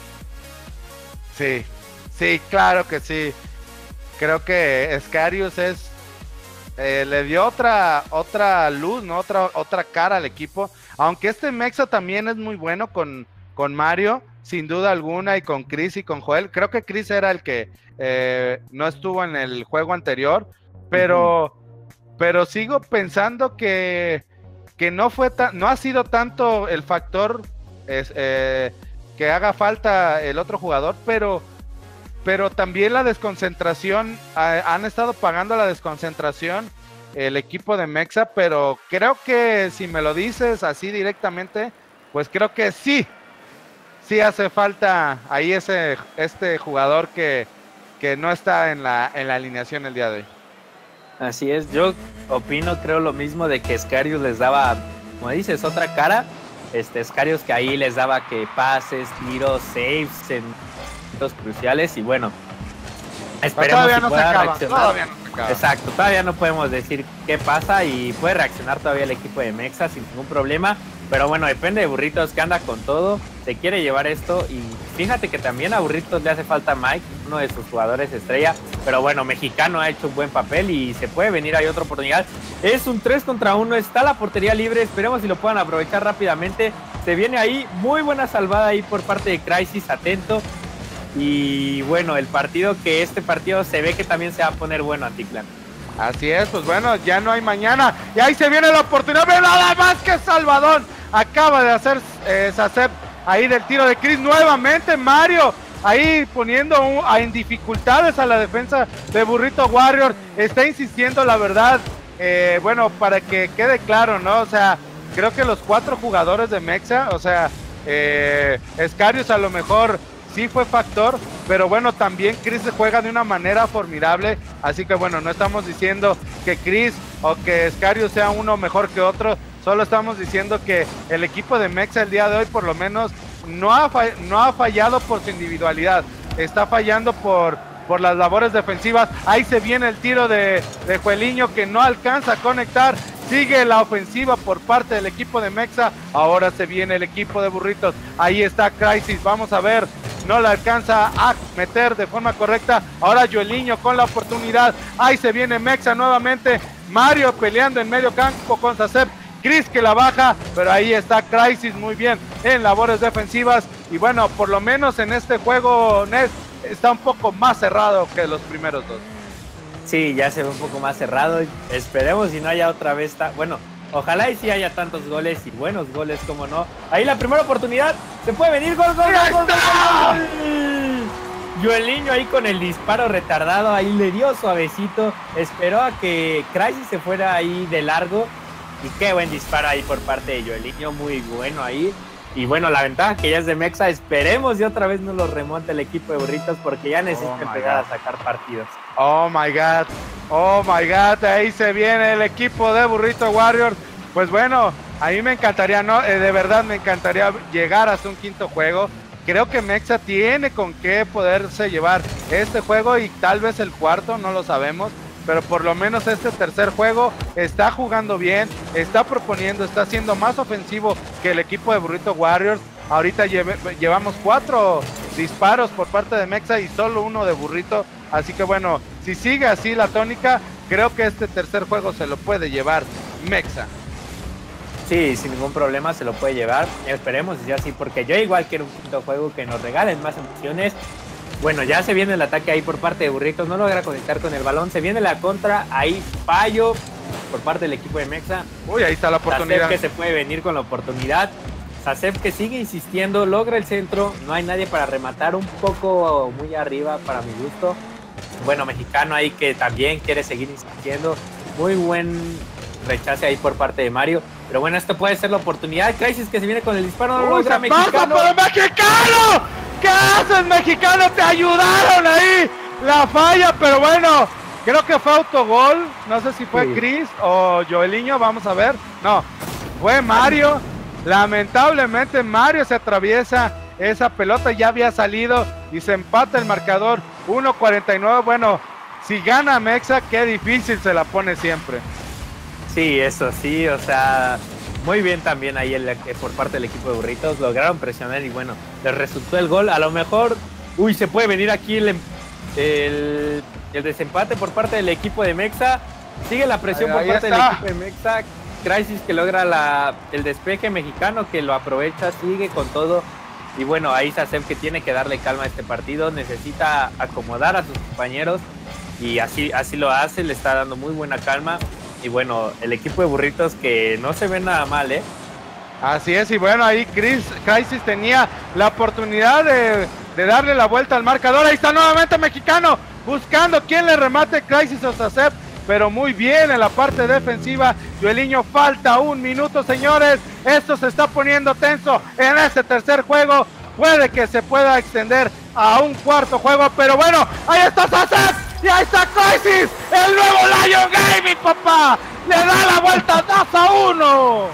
Sí, claro que sí. Creo que Scarius le dio otra luz, ¿no? Otra cara al equipo. Aunque este Mexa también es muy bueno con Mario, sin duda alguna, y con Chris y con Joel. Creo que Chris era el que no estuvo en el juego anterior, pero sigo pensando que no ha sido tanto el factor que haga falta el otro jugador, pero también la desconcentración, han estado pagando la desconcentración el equipo de Mexa, pero creo que si me lo dices así directamente, pues creo que sí hace falta ahí este jugador que no está en la alineación el día de hoy. Así es, yo creo lo mismo de que Scarius les daba, como dices, otra cara. Scarius que ahí les daba que pases, tiros, saves en momentos cruciales y bueno, esperemos que pueda reaccionar. Todavía no se acaba. Exacto, todavía no podemos decir qué pasa y puede reaccionar todavía el equipo de Mexa sin ningún problema, pero bueno, depende de Burritos que anda con todo, se quiere llevar esto y fíjate que también a Burritos le hace falta Mike, uno de sus jugadores estrella, pero bueno, Mexicano ha hecho un buen papel y se puede venir, hay otra oportunidad, es un 3 contra 1, está la portería libre, esperemos si lo puedan aprovechar rápidamente, se viene ahí, muy buena salvada ahí por parte de Crisis, atento, y bueno, este partido se ve que también se va a poner bueno, Anticlan. Así es, pues bueno, ya no hay mañana, y ahí se viene la oportunidad, pero nada más que Salvador, acaba de hacer Sacep ahí del tiro de Chris, nuevamente Mario, ahí poniendo en dificultades a la defensa de Burrito Warriors, está insistiendo la verdad, bueno, para que quede claro, ¿no? O sea, creo que los 4 jugadores de Mexa, o sea, Scarius a lo mejor sí fue factor, pero bueno, también Chris juega de una manera formidable, así que bueno, no estamos diciendo que Chris o que Scarius sea uno mejor que otro, solo estamos diciendo que el equipo de Mexa el día de hoy por lo menos no ha fallado por su individualidad, está fallando por las labores defensivas. Ahí se viene el tiro de Joelinho que no alcanza a conectar, sigue la ofensiva por parte del equipo de Mexa, ahora se viene el equipo de Burritos, ahí está Crisis, vamos a ver, no la alcanza a meter de forma correcta, ahora Joelinho con la oportunidad, ahí se viene Mexa nuevamente, Mario peleando en medio campo con Sacep, Chris que la baja, pero ahí está Crisis muy bien en labores defensivas, y bueno, por lo menos en este juego, Nes, está un poco más cerrado que los primeros dos. Sí, ya se ve un poco más cerrado. Esperemos si no haya otra vez. Bueno, Ojalá y sí haya tantos goles y buenos goles, como no. Ahí la primera oportunidad. Se puede venir gol, gol, gol, gol, gol. Joelinho ahí con el disparo retardado. Ahí le dio suavecito. Esperó a que Crysis se fuera ahí de largo. Y qué buen disparo ahí por parte de Joelinho. Muy bueno ahí. Y bueno, la ventaja que ya es de Mexa. Esperemos y otra vez no lo remonte el equipo de Burritos porque ya necesitan empezar a sacar partidos. Oh my God. Oh my God. Ahí se viene el equipo de Burrito Warriors. Pues bueno, a mí me encantaría, no, de verdad me encantaría llegar hasta un quinto juego. Creo que Mexa tiene con qué poderse llevar este juego y tal vez el cuarto, no lo sabemos. Pero por lo menos este tercer juego está jugando bien, está proponiendo, está siendo más ofensivo que el equipo de Burrito Warriors. Ahorita llevamos 4 disparos por parte de Mexa y solo 1 de Burrito. Así que bueno, si sigue así la tónica, creo que este tercer juego se lo puede llevar Mexa. Sí, sin ningún problema se lo puede llevar. Esperemos y así, porque yo igual quiero un quinto juego que nos regalen más emociones. Bueno, ya se viene el ataque ahí por parte de Burritos, no logra conectar con el balón, se viene la contra, ahí fallo por parte del equipo de Mexa. Uy, ahí está la oportunidad. Sasef que se puede venir con la oportunidad. Sasef que sigue insistiendo, logra el centro, no hay nadie para rematar, un poco muy arriba para mi gusto. Bueno, Mexicano ahí que también quiere seguir insistiendo, muy buen rechace ahí por parte de Mario. Pero bueno, esto puede ser la oportunidad. Crysis que se viene con el disparo, no lo logra Mexicano. ¡Pero Mexicano! ¿Qué haces, Mexicano? Te ayudaron ahí. La falla, pero bueno, creo que fue autogol. No sé si fue Chris o Joelinho, vamos a ver. No, fue Mario. Lamentablemente Mario se atraviesa esa pelota, ya había salido y se empata el marcador 1-49. Bueno, si gana Mexa, qué difícil se la pone siempre. Sí, eso sí, o sea, muy bien también ahí por parte del equipo de Burritos, lograron presionar y bueno, les resultó el gol. A lo mejor, se puede venir aquí el desempate por parte del equipo de Mexa, sigue la presión por parte del equipo de Mexa, Crysis que logra el despeje Mexicano que lo aprovecha, sigue con todo y bueno, ahí Sasef que tiene que darle calma a este partido, necesita acomodar a sus compañeros y así lo hace, le está dando muy buena calma. Y bueno, el equipo de Burritos que no se ve nada mal, ¿eh? Así es, y bueno, ahí Crysis tenía la oportunidad de darle la vuelta al marcador. Ahí está nuevamente Mexicano, buscando quién le remate, Crysis o Sasef, pero muy bien en la parte defensiva. Joelinho, falta 1 minuto, señores. Esto se está poniendo tenso en este tercer juego. Puede que se pueda extender a un cuarto juego, pero bueno, ahí está Sasef. Y ahí está Crysis, el nuevo Lion Gaming, papá. Le da la vuelta 2-1.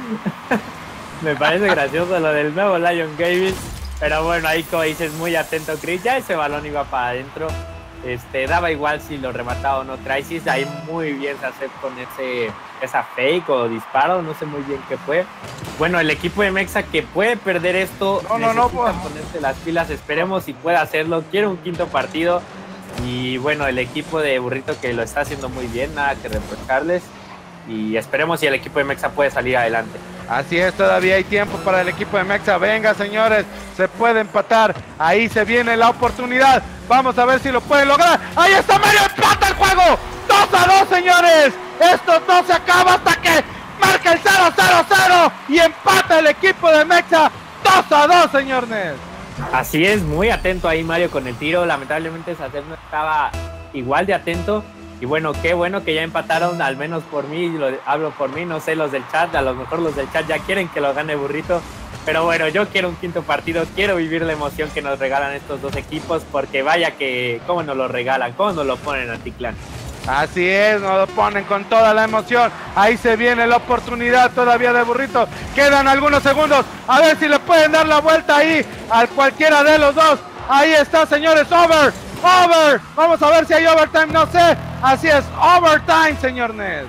Me parece gracioso lo del nuevo Lion Gaming. Pero bueno, ahí como dices, muy atento Chris. Ya ese balón iba para adentro. Daba igual si lo remataba o no Crysis. Ahí muy bien se hace con esa fake o disparo. No sé muy bien qué fue. Bueno, el equipo de Mexa que puede perder esto. Necesita ponerse las pilas. Esperemos si puede hacerlo. Quiere un quinto partido. Y bueno, el equipo de Burrito que lo está haciendo muy bien, nada que reprocharles. Y esperemos si el equipo de Mexa puede salir adelante. Así es, todavía hay tiempo para el equipo de Mexa. Venga, señores, se puede empatar. Ahí se viene la oportunidad. Vamos a ver si lo pueden lograr. Ahí está Mario, empata el juego. 2-2, señores. Esto no se acaba hasta que marca el 0-0-0 y empata el equipo de Mexa. 2-2, señor Nes. Así es, muy atento ahí Mario con el tiro. Lamentablemente Sasef no estaba igual de atento. Y bueno, qué bueno que ya empataron, al menos por mí, hablo por mí, no sé los del chat, a lo mejor los del chat ya quieren que lo gane Burrito. Pero bueno, yo quiero un quinto partido, quiero vivir la emoción que nos regalan estos dos equipos, porque vaya que cómo nos lo regalan, cómo nos lo ponen a Ticlán. Así es, nos lo ponen con toda la emoción. Ahí se viene la oportunidad todavía de Burrito. Quedan algunos segundos. A ver si le pueden dar la vuelta ahí a cualquiera de los dos. Ahí está, señores. Over. Vamos a ver si hay overtime. No sé. Así es. Overtime, señor Nes.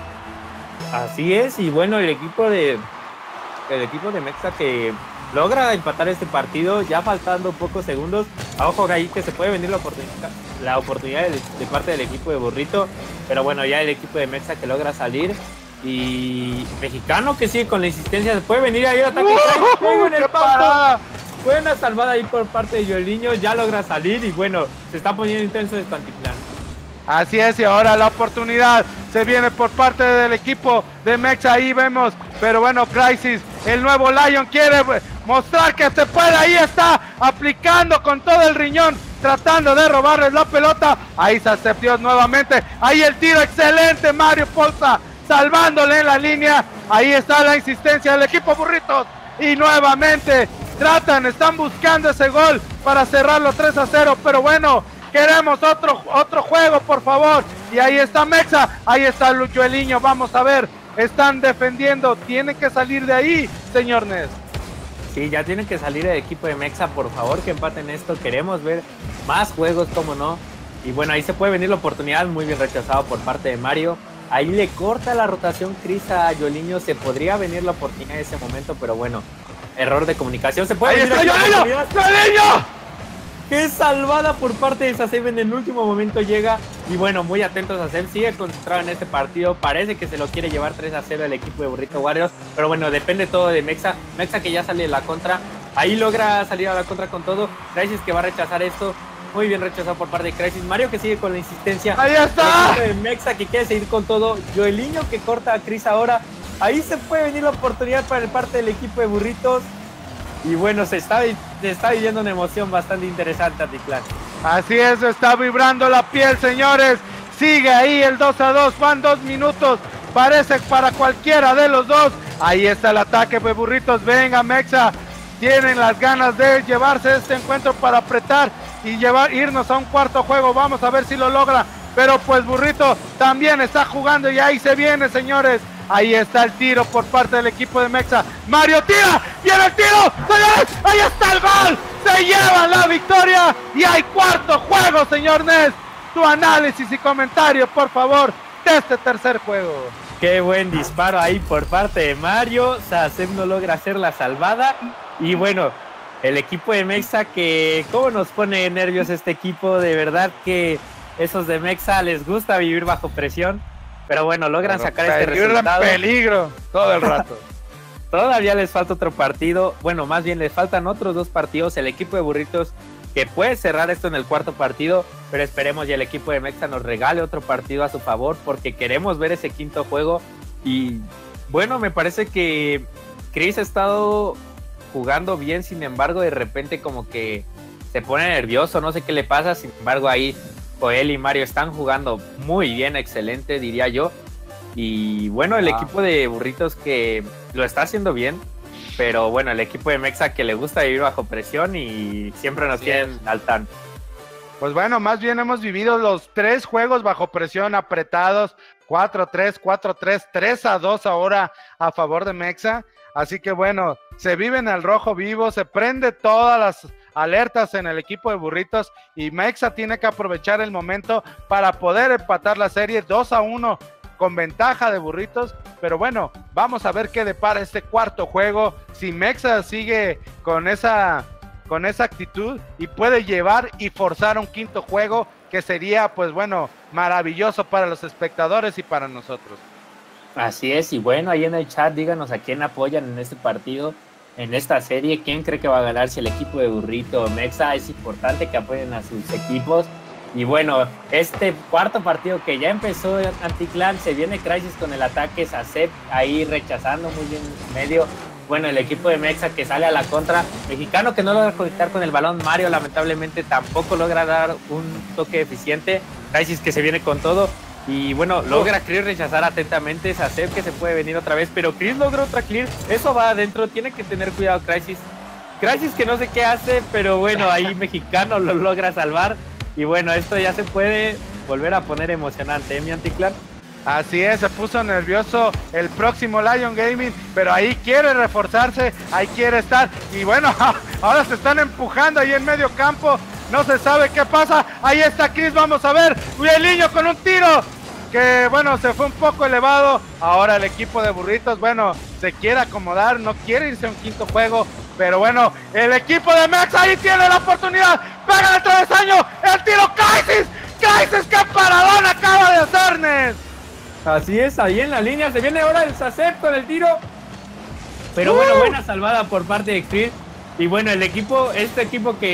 Así es. Y bueno, el equipo de Mexa que logra empatar este partido ya faltando pocos segundos. A ojo ahí que se puede venir la oportunidad de parte del equipo de Burrito, pero bueno, ya el equipo de Mexa que logra salir y Mexicano que sigue con la insistencia, se puede venir ahí el ataque en el pasto. Buena salvada ahí por parte de Joelinho, ya logra salir y bueno, se está poniendo intenso este antiplano. Así es, y ahora la oportunidad se viene por parte del equipo de Mexa, ahí vemos, pero bueno, Crisis, el nuevo Lion quiere mostrar que se puede, ahí está, aplicando con todo el riñón, tratando de robarles la pelota, ahí se aceptó nuevamente, ahí el tiro excelente, Mario Polsa, salvándole en la línea, ahí está la insistencia del equipo Burritos, y nuevamente están buscando ese gol para cerrarlo 3-0, pero bueno, queremos otro juego, por favor. Y ahí está Mexa, ahí está Joeliño, vamos a ver, están defendiendo, tienen que salir de ahí, señor Nes. Sí, ya tienen que salir el equipo de Mexa, por favor, que empaten esto, queremos ver más juegos, como no. Y bueno, ahí se puede venir la oportunidad, muy bien rechazado por parte de Mario. Ahí le corta la rotación Chris a Joeliño, se podría venir la oportunidad en ese momento, pero bueno, error de comunicación. Se puede ¡Ahí venir está Joeliño! ¡Joeliño! ¡Qué salvada por parte de Saseb! En el último momento llega. Y bueno, muy atentos a Saseb. Sigue concentrado en este partido. Parece que se lo quiere llevar 3-0 el equipo de Burrito Warriors. Pero bueno, depende todo de Mexa. Mexa que ya sale de la contra. Ahí logra salir a la contra con todo. Crisis que va a rechazar esto. Muy bien rechazado por parte de Crisis. Mario que sigue con la insistencia. ¡Ahí está! El equipo de Mexa que quiere seguir con todo. Joeliño que corta a Chris ahora. Ahí se puede venir la oportunidad para el parte del equipo de Burritos. Y bueno, se está viviendo una emoción bastante interesante, Anticlan. Así es, está vibrando la piel, señores. Sigue ahí el 2-2, van 2 minutos. Parece para cualquiera de los dos. Ahí está el ataque de Burritos. Venga, Mexa. Tienen las ganas de llevarse este encuentro para apretar y irnos a un cuarto juego. Vamos a ver si lo logra. Pero pues Burrito también está jugando y ahí se viene, señores. Ahí está el tiro por parte del equipo de Mexa. Mario tira, viene el tiro, señores, ahí está el gol. Se llevan la victoria y hay cuarto juego, señor Nes. Tu análisis y comentario, por favor, de este tercer juego. Qué buen disparo ahí por parte de Mario. Saseb no logra hacer la salvada. Y bueno, el equipo de Mexa que, ¿cómo nos pone nervios este equipo? De verdad que esos de Mexa les gusta vivir bajo presión. Pero bueno, logran sacar este resultado. Peligro todo el rato. Todavía les falta otro partido. Bueno, más bien les faltan otros 2 partidos. El equipo de Burritos que puede cerrar esto en el cuarto partido. Pero esperemos y el equipo de Mexa nos regale otro partido a su favor. Porque queremos ver ese quinto juego. Y bueno, me parece que Chris ha estado jugando bien. Sin embargo, de repente como que se pone nervioso. No sé qué le pasa. Sin embargo, ahí Joel y Mario están jugando muy bien, excelente, diría yo. Y bueno, el equipo de Burritos que lo está haciendo bien, pero bueno, el equipo de Mexa que le gusta vivir bajo presión y siempre nos tienen al tanto. Pues bueno, más bien hemos vivido los 3 juegos bajo presión apretados, 4-3, 4-3, 3-2 ahora a favor de Mexa. Así que bueno, se vive en el rojo vivo, se prende todas las alertas en el equipo de Burritos y Mexa tiene que aprovechar el momento para poder empatar la serie 2-1 con ventaja de Burritos, pero bueno, vamos a ver qué depara este cuarto juego, si Mexa sigue con esa actitud y puede llevar y forzar un quinto juego que sería pues bueno, maravilloso para los espectadores y para nosotros. Así es, y bueno, ahí en el chat díganos a quién apoyan en este partido, en esta serie, quién cree que va a ganar, si el equipo de Burrito o Mexa. Es importante que apoyen a sus equipos. Y bueno, este cuarto partido que ya empezó Anticlan, se viene Crisis con el ataque, Saseb ahí rechazando muy bien en medio. Bueno, el equipo de Mexa que sale a la contra, Mexicano que no logra conectar con el balón, Mario lamentablemente tampoco logra dar un toque eficiente, Crisis que se viene con todo. Y bueno, logra Chris rechazar atentamente, Saseb que se puede venir otra vez, pero Chris logra otra clear, eso va adentro, tiene que tener cuidado Crisis que no sé qué hace, pero bueno, ahí Mexicano lo logra salvar. Y bueno, esto ya se puede volver a poner emocionante, ¿eh, mi Anticlan? Así es, se puso nervioso el próximo Lion Gaming, pero ahí quiere reforzarse, ahí quiere estar. Y bueno, ahora se están empujando ahí en medio campo, no se sabe qué pasa. Ahí está Chris, vamos a ver, Joeliño con un tiro que bueno, se fue un poco elevado. Ahora el equipo de Burritos, bueno, se quiere acomodar, no quiere irse a un quinto juego. Pero bueno, el equipo de Mexa ahí tiene la oportunidad. Pega el travesaño, el tiro Crisis. Crisis, qué paradón acaba de hacer Nes. Así es, ahí en la línea se viene ahora el Saseb con el tiro. Pero bueno, buena salvada por parte de Chris. Y bueno, el equipo, este equipo que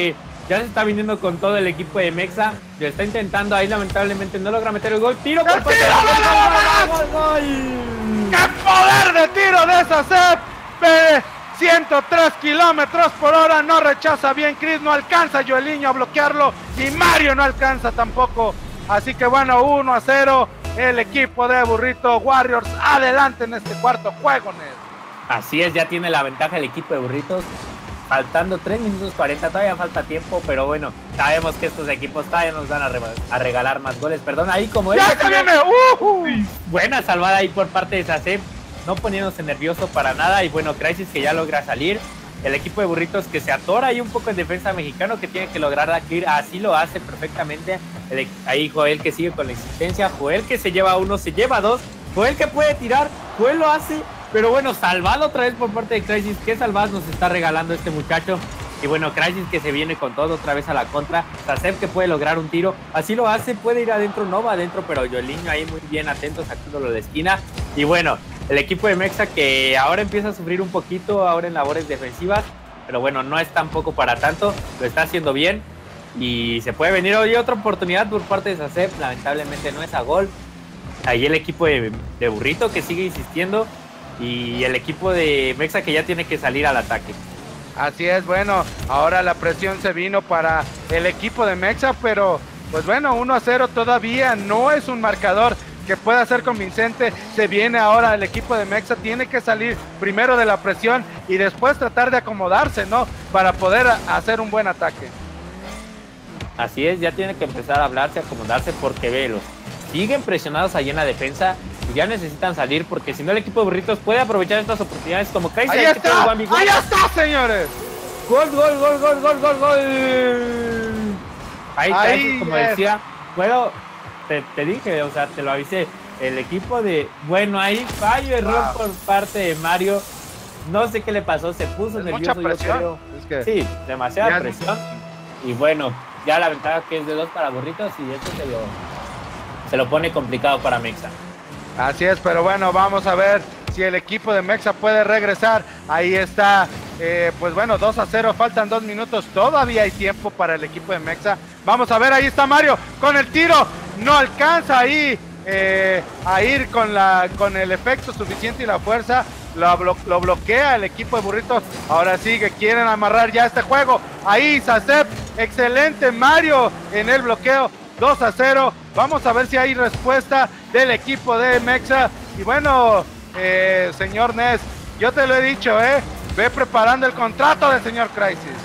Ya se está viniendo con todo el equipo de Mexa. Lo está intentando ahí, lamentablemente no logra meter el gol. ¡Tiro por parte! ¡Gol! ¡Qué poder de tiro de Sacep! 103 kilómetros por hora, no rechaza bien Chris, no alcanza Joelinho a bloquearlo y Mario no alcanza tampoco. Así que bueno, 1-0, el equipo de Burrito Warriors adelante en este cuarto juego, Ned. Así es, ya tiene la ventaja el equipo de Burritos. Faltando 3 minutos 40, todavía falta tiempo, pero bueno, sabemos que estos equipos todavía nos van a regalar más goles. Perdón, ahí como ¡Ya se viene! Buena salvada ahí por parte de Sacep, no poniéndose nervioso para nada. Y bueno, Crisis que ya logra salir. El equipo de Burritos que se atora ahí un poco en defensa mexicano, que tiene que lograr la clear, así lo hace perfectamente. Ahí Joel que sigue con la existencia, Joel que se lleva uno, se lleva dos, Joel que puede tirar, Joel lo hace, pero bueno, salvado otra vez por parte de Crisis. Qué salvadas nos está regalando este muchacho. Y bueno, Crisis que se viene con todo otra vez a la contra. Sacep que puede lograr un tiro, así lo hace, puede ir adentro, no va adentro, pero Joelinho ahí muy bien atento, sacándolo de esquina. Y bueno, el equipo de Mexa que ahora empieza a sufrir un poquito ahora en labores defensivas, pero bueno, no es tampoco para tanto, lo está haciendo bien y se puede venir hoy otra oportunidad por parte de Sacep. Lamentablemente no es a gol. Ahí el equipo de Burrito que sigue insistiendo y el equipo de Mexa que ya tiene que salir al ataque. Así es, bueno, ahora la presión se vino para el equipo de Mexa, pero pues bueno, 1-0 todavía no es un marcador que pueda ser convincente. Se viene ahora el equipo de Mexa, tiene que salir primero de la presión y después tratar de acomodarse, ¿no? Para poder hacer un buen ataque. Así es, ya tiene que empezar a hablarse, acomodarse, porque velos, siguen presionados ahí en la defensa y ya necesitan salir, porque si no el equipo de Burritos puede aprovechar estas oportunidades como Crazy. ¡Ahí está! ¡Ahí está, señores! ¡Gol, gol, gol, gol, gol, gol, gol! Ahí Crazy, como decía, bueno, te dije, o sea, te lo avisé, el equipo de, bueno, ahí fallo, error por parte de Mario, no sé qué le pasó, se puso nervioso. Mucha presión. Yo creo. Sí, demasiada presión, y bueno, ya la ventaja que es de 2 para Burritos y esto se lo pone complicado para Mexa. Así es, pero bueno, vamos a ver si el equipo de Mexa puede regresar. Ahí está, pues bueno, 2-0, faltan 2 minutos, todavía hay tiempo para el equipo de Mexa. Vamos a ver, ahí está Mario con el tiro, no alcanza ahí a ir con el efecto suficiente y la fuerza. Lo bloquea el equipo de Burritos. Ahora sí que quieren amarrar ya este juego. Ahí Sacep, excelente Mario en el bloqueo. 2-0. Vamos a ver si hay respuesta del equipo de Mexa. Y bueno, señor Ness, yo te lo he dicho, ve preparando el contrato del señor Crisis.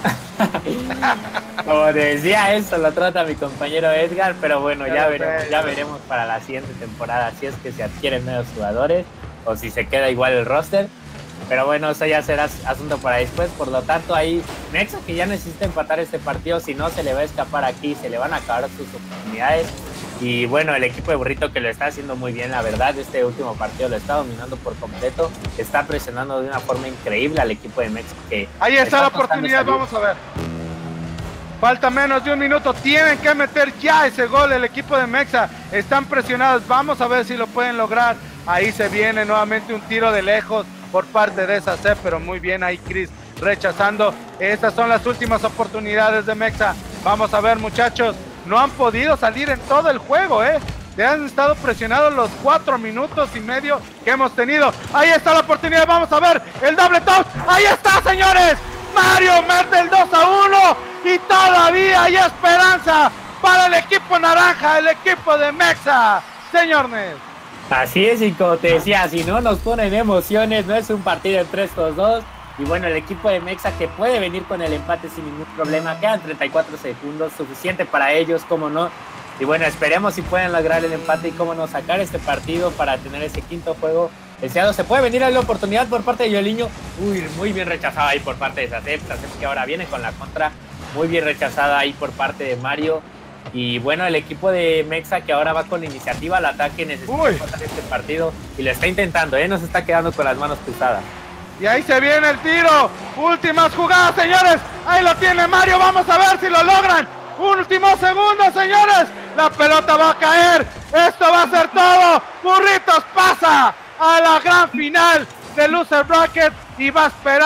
Como decía, eso lo trata mi compañero Edgar, pero bueno, ya veremos para la siguiente temporada si es que se adquieren nuevos jugadores o si se queda igual el roster. Pero bueno, eso ya será asunto para después. Por lo tanto, ahí Mexa que ya necesita empatar este partido, si no se le va a escapar aquí, se le van a acabar sus oportunidades. Y bueno, el equipo de Burrito que lo está haciendo muy bien, la verdad, este último partido lo está dominando por completo, está presionando de una forma increíble al equipo de Mexa. Que ahí está la oportunidad, vamos a ver. Falta menos de un minuto, tienen que meter ya ese gol el equipo de Mexa, están presionados, vamos a ver si lo pueden lograr. Ahí se viene nuevamente un tiro de lejos por parte de Sacep, pero muy bien ahí Chris rechazando. Estas son las últimas oportunidades de Mexa. Vamos a ver, muchachos, no han podido salir en todo el juego, Se han estado presionados los 4 minutos y medio que hemos tenido. Ahí está la oportunidad, vamos a ver el doble touch. Ahí está, señores. Mario mete el 2-1 y todavía hay esperanza para el equipo naranja, el equipo de Mexa, señor Ness. Así es, y como te decía, si no nos ponen emociones, no es un partido entre estos dos. Y bueno, el equipo de Mexa que puede venir con el empate sin ningún problema. Quedan 34 segundos, suficiente para ellos, cómo no. Y bueno, esperemos si pueden lograr el empate y cómo no sacar este partido para tener ese quinto juego deseado. Se puede venir a la oportunidad por parte de Joelinho. Uy, muy bien rechazada ahí por parte de Sacep. Sacep que ahora viene con la contra. Muy bien rechazada ahí por parte de Mario. Y bueno, el equipo de Mexa que ahora va con la iniciativa al ataque, necesita empatar este partido y lo está intentando, no se está quedando con las manos cruzadas. Y ahí se viene el tiro, últimas jugadas, señores, ahí lo tiene Mario, vamos a ver si lo logran. Últimos segundos, señores, la pelota va a caer, esto va a ser todo. Burritos pasa a la gran final de Loser Bracket y va a esperar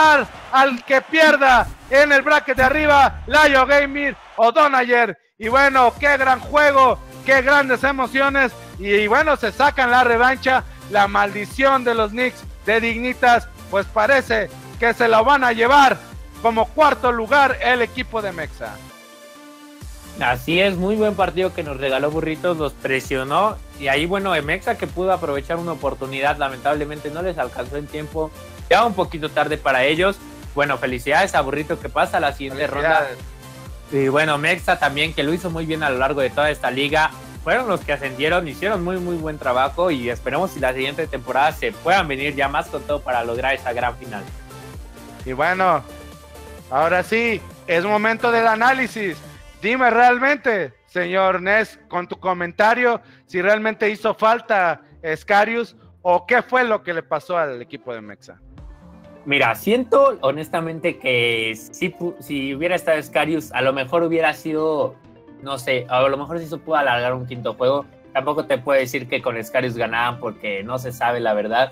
al que pierda en el bracket de arriba, Layo Gaming o Donayer. Y bueno, qué gran juego, qué grandes emociones. Y bueno, se sacan la revancha. La maldición de los Knicks de Dignitas, pues parece que se la van a llevar como cuarto lugar el equipo de Mexa. Así es, muy buen partido que nos regaló Burritos, los presionó y ahí bueno, Mexa que pudo aprovechar una oportunidad, lamentablemente no les alcanzó en tiempo, ya un poquito tarde para ellos. Bueno, felicidades a Burrito que pasa a la siguiente ronda. Y bueno, Mexa también que lo hizo muy bien a lo largo de toda esta liga. Fueron los que ascendieron, hicieron muy buen trabajo y esperemos si la siguiente temporada se puedan venir ya más con todo para lograr esa gran final. Y bueno, ahora sí, es momento del análisis. Dime realmente, señor Ness, con tu comentario, si realmente hizo falta Scarius o qué fue lo que le pasó al equipo de Mexa. Mira, siento honestamente que si hubiera estado Scarius, a lo mejor hubiera sido, no sé, a lo mejor sí se pudo alargar un quinto juego. Tampoco te puedo decir que con Scarius ganaban porque no se sabe la verdad.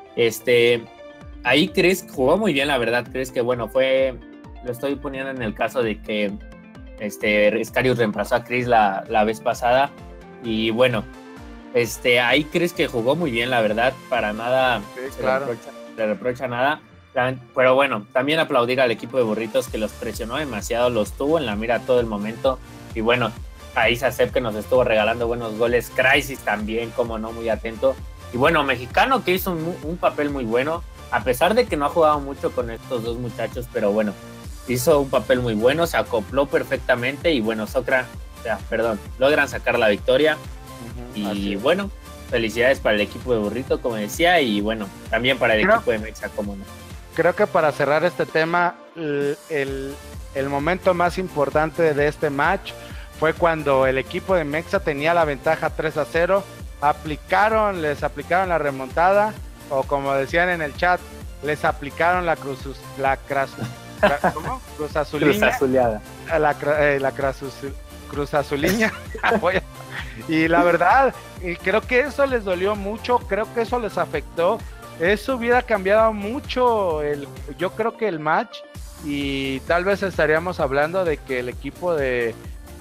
Ahí Chris jugó muy bien, la verdad. Chris que bueno, lo estoy poniendo en el caso de que Scarius reemplazó a Chris la vez pasada. Y bueno, ahí Chris que jugó muy bien, la verdad. Para nada sí, claro. le reprocha nada. Pero bueno, también aplaudir al equipo de Burritos que los presionó demasiado, los tuvo en la mira todo el momento. Y bueno, ahí Sasep que nos estuvo regalando buenos goles. Crisis también, como no, muy atento. Y bueno, Mexicano que hizo un papel muy bueno, a pesar de que no ha jugado mucho con estos dos muchachos, pero bueno, hizo un papel muy bueno, se acopló perfectamente y bueno, logran sacar la victoria. Y bueno, felicidades para el equipo de Burrito, como decía, y bueno, también para el equipo de Mexa, como no. Creo que para cerrar este tema, el momento más importante de este match fue cuando el equipo de Mexa tenía la ventaja 3-0, les aplicaron la remontada, o como decían en el chat, les aplicaron la cruz azuliña. Cruz azuliña. Y la verdad, creo que eso les dolió mucho, creo que eso les afectó. Eso hubiera cambiado mucho yo creo que el match, y tal vez estaríamos hablando de que el equipo de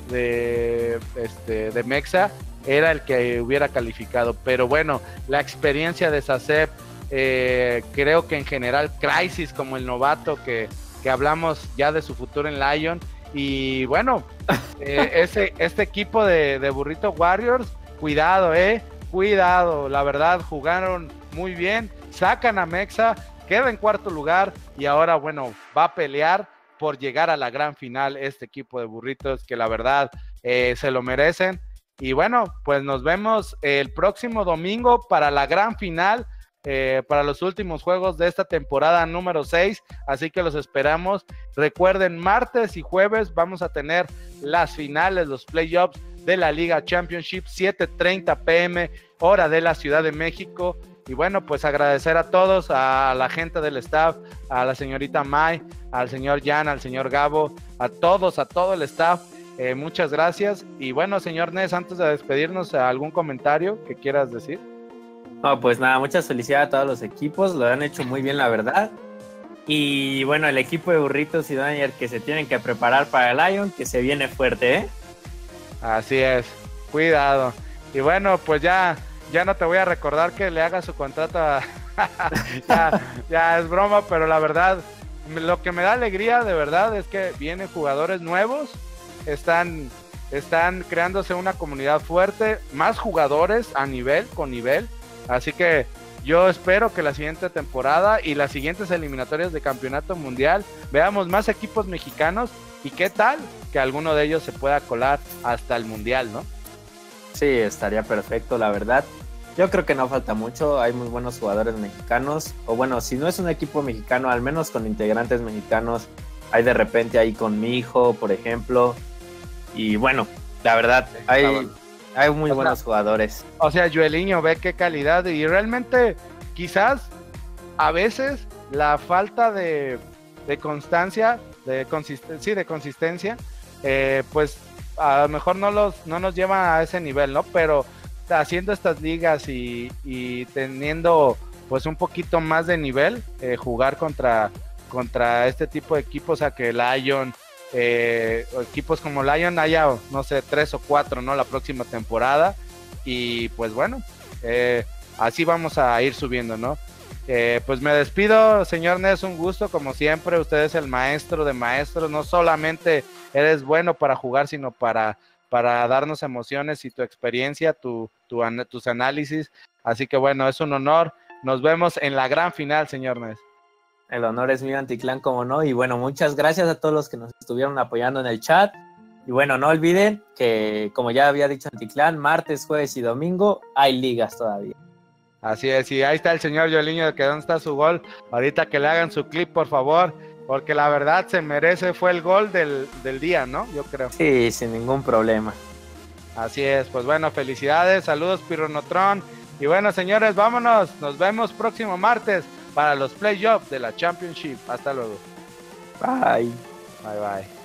Mexa era el que hubiera calificado, pero bueno, la experiencia de Sasep, creo que en general Crisis como el novato que hablamos ya de su futuro en Lion, y bueno, este equipo de Burrito Warriors, cuidado, la verdad jugaron muy bien, sacan a Mexa, queda en cuarto lugar y ahora bueno, va a pelear por llegar a la gran final este equipo de Burritos que la verdad se lo merecen. Y bueno, pues nos vemos el próximo domingo para la gran final, para los últimos juegos de esta temporada número 6, así que los esperamos. Recuerden, martes y jueves vamos a tener las finales, los playoffs de la Liga Championship, 7:30 p.m. hora de la Ciudad de México. Y bueno, pues agradecer a todos, a la gente del staff, a la señorita May, al señor Jan, al señor Gabo, a todo el staff, muchas gracias. Y bueno, señor Ness, antes de despedirnos, ¿algún comentario que quieras decir? No, pues nada, muchas felicidades a todos los equipos, lo han hecho muy bien, la verdad. Y bueno, el equipo de Burritos y Daniel que se tienen que preparar para el Lion, que se viene fuerte, ¿eh? Así es, cuidado. Y bueno, pues ya no te voy a recordar que le haga su contrato ya es broma, pero la verdad, lo que me da alegría de verdad es que vienen jugadores nuevos, están creándose una comunidad fuerte, más jugadores con nivel, así que yo espero que la siguiente temporada y las siguientes eliminatorias de campeonato mundial veamos más equipos mexicanos, y qué tal que alguno de ellos se pueda colar hasta el mundial, ¿no? Sí, estaría perfecto, la verdad. Yo creo que no falta mucho, hay muy buenos jugadores mexicanos, o bueno, si no es un equipo mexicano, al menos con integrantes mexicanos, hay de repente ahí con mi hijo, por ejemplo, y bueno, la verdad, hay muy buenos jugadores. O sea, Joeliño, ve qué calidad, y realmente quizás a veces la falta de constancia, de consistencia, pues a lo mejor no nos lleva a ese nivel, ¿no? Pero haciendo estas ligas y teniendo pues un poquito más de nivel, jugar contra contra este tipo de equipos, a que Lion, o equipos como Lion haya, no sé, 3 o 4, ¿no? La próxima temporada. Y pues bueno, así vamos a ir subiendo, ¿no? Pues me despido, señor Ness, un gusto como siempre. Usted es el maestro de maestros, no solamente eres bueno para jugar, sino para darnos emociones y tu experiencia, tus análisis. Así que bueno, es un honor. Nos vemos en la gran final, señor Ness. El honor es mío, Anticlan, como no. Y bueno, muchas gracias a todos los que nos estuvieron apoyando en el chat. Y bueno, no olviden que, como ya había dicho Anticlan, martes, jueves y domingo hay ligas todavía. Así es, y ahí está el señor Yoliño, que dónde está su gol. Ahorita que le hagan su clip, por favor, porque la verdad se merece, fue el gol del día, ¿no? Yo creo. Sí, sin ningún problema. Así es, pues bueno, felicidades, saludos Pirronotron. Y bueno, señores, vámonos, nos vemos próximo martes para los playoffs de la Championship. Hasta luego. Bye. Bye, bye.